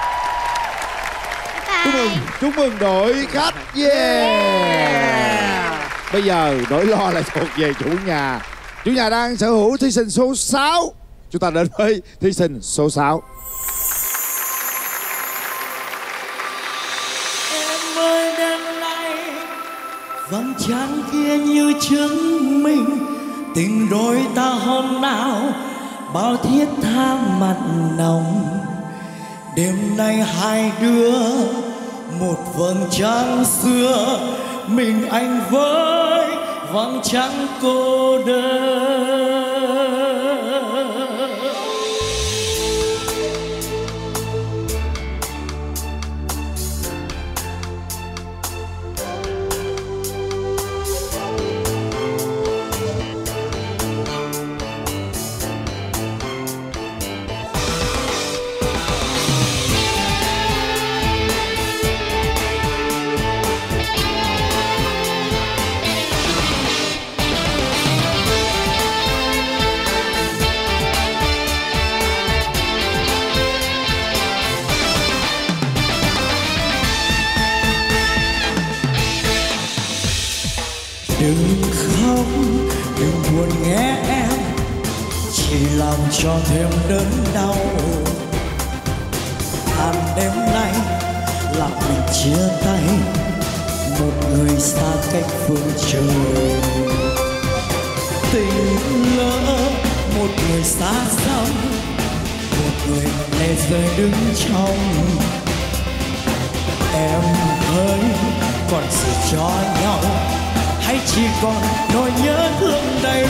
Chúc mừng, chúc mừng đội khách. Yeah. Bây giờ nỗi lo lại thuộc về chủ nhà. Chủ nhà đang sở hữu thí sinh số sáu. Chúng ta đến với thí sinh số sáu. Em ơi đêm nay vầng trăng kia như chứng minh tình đôi ta hôm nào bao thiết tha mặn nồng. Đêm nay hai đứa một vầng trăng xưa, mình anh với vầng trăng cô đơn. Đừng khóc, đừng buồn nghe em, chỉ làm cho thêm đớn đau. Hàn đêm nay là mình chia tay, một người xa cách phương trời. Tình lỡ một người xa xăm, một người lệ rơi đứng trong. Em ơi còn gì cho nhau, hay chỉ còn nỗi nhớ thương đầy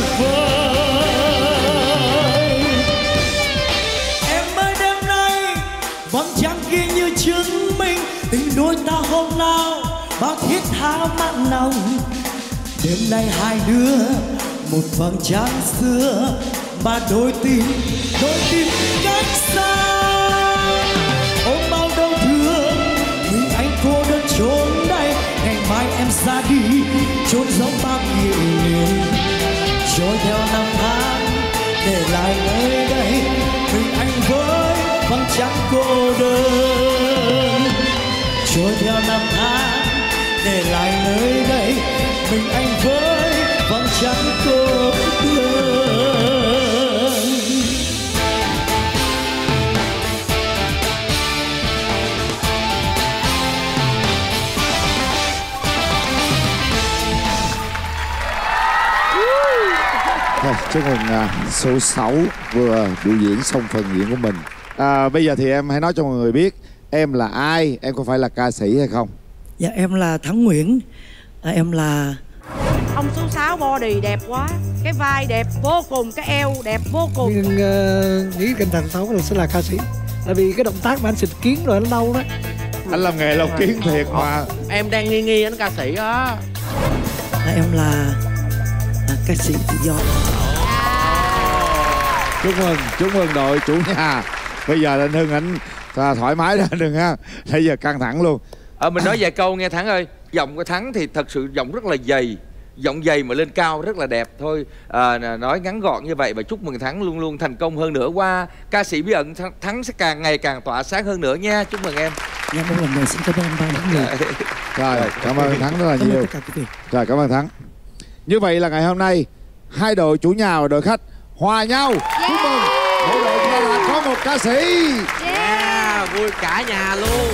vơi. Em ơi đêm nay vầng trăng kia như chứng minh tình đôi ta hôm nào bao thiết tha mặn nồng. Đêm nay hai đứa một vầng trăng xưa, ba đôi tim đôi tim cách xa. Ôm bao đau thương mình anh cô đơn trốn đây, ngày mai em ra đi chốn giống bao kỷ niệm. Trôi theo năm tháng để lại nơi đây, mình anh với vầng trăng cô đơn. Trôi theo năm tháng để lại nơi đây, mình anh với vầng trăng cô đơn. Thật chúc mừng à, số sáu vừa biểu diễn xong phần diễn của mình. À, bây giờ thì em hãy nói cho mọi người biết em là ai, em có phải là ca sĩ hay không? Dạ em là Thắng Nguyễn. À, em là... Ông số sáu body đẹp quá, cái vai đẹp vô cùng, cái eo đẹp vô cùng. Nhưng uh, nghĩ cẩn thận sáu sẽ là ca sĩ. Tại vì cái động tác mà anh xịt kiến rồi nó lâu đó. Anh làm nghề lột kiến thiệt mà. Em đang nghi nghi anh ca sĩ á. À, em là à, ca sĩ tự do. Chúc mừng, chúc mừng đội chủ nhà. Bây giờ anh Hưng anh à, thoải mái ra đừng ha. Bây giờ căng thẳng luôn. Ờ mình nói vài câu nghe Thắng ơi. Giọng của Thắng thì thật sự giọng rất là dày, giọng dày mà lên cao rất là đẹp thôi. À, nói ngắn gọn như vậy và chúc mừng Thắng luôn luôn thành công hơn nữa. Qua ca sĩ bí ẩn Thắng sẽ càng ngày càng tỏa sáng hơn nữa nha. Chúc mừng em. Dạ một lần nữa xin cảm ơn ba những người. Rồi cảm ơn Thắng rất là Cảm ơn nhiều. tất cả quý vị. Rồi cảm ơn Thắng. Như vậy là ngày hôm nay hai đội chủ nhà và đội khách hòa nhau. Chúc mừng mỗi đội chúng ta là có một ca sĩ. Yeah, vui cả nhà luôn.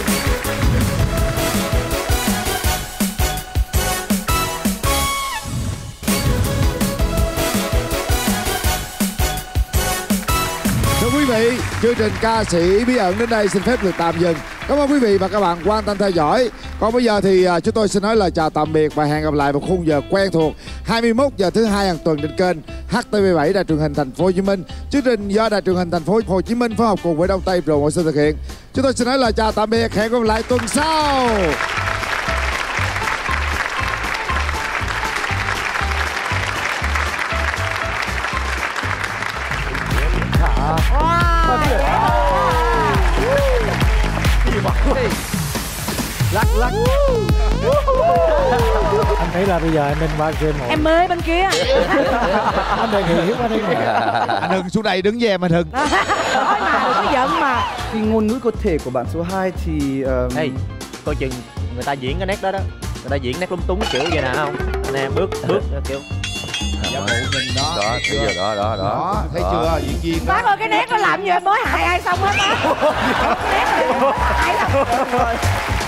Thưa quý vị, chương trình ca sĩ bí ẩn đến đây xin phép được tạm dừng. Cảm ơn quý vị và các bạn quan tâm theo dõi. Còn bây giờ thì chúng tôi xin nói lời chào tạm biệt và hẹn gặp lại vào khung giờ quen thuộc hai mươi mốt giờ thứ hai hàng tuần trên kênh hát tê vê bảy Đài truyền hình Thành phố Hồ Chí Minh. Chương trình do Đài truyền hình Thành phố Hồ Chí Minh phối hợp cùng với Đông Tây Promotion thực hiện. Chúng tôi xin nói lời chào tạm biệt, hẹn gặp lại tuần sau. Lắc lắc. Anh thấy là bây giờ anh nên ba game một. Em mê bên kia. Anh đề nghị qua đây. Anh Hưng xuống đây đứng với em anh Hưng. Nói mà đừng có giận mà. Cái ngôn ngữ cơ thể của bạn số hai thì um... Hey, coi chừng người ta diễn cái nét đó đó. Người ta diễn nét lúng túng kiểu vậy nè không? Nè bước bước kiểu Giả bộ nhìn đó. Đó, thấy chưa? Đó, đó, đó. Đó, thấy chưa? Diễn viên đó. Bác ơi cái nét nó làm gì mới hại ai xong hết á. Nét này hại lắm.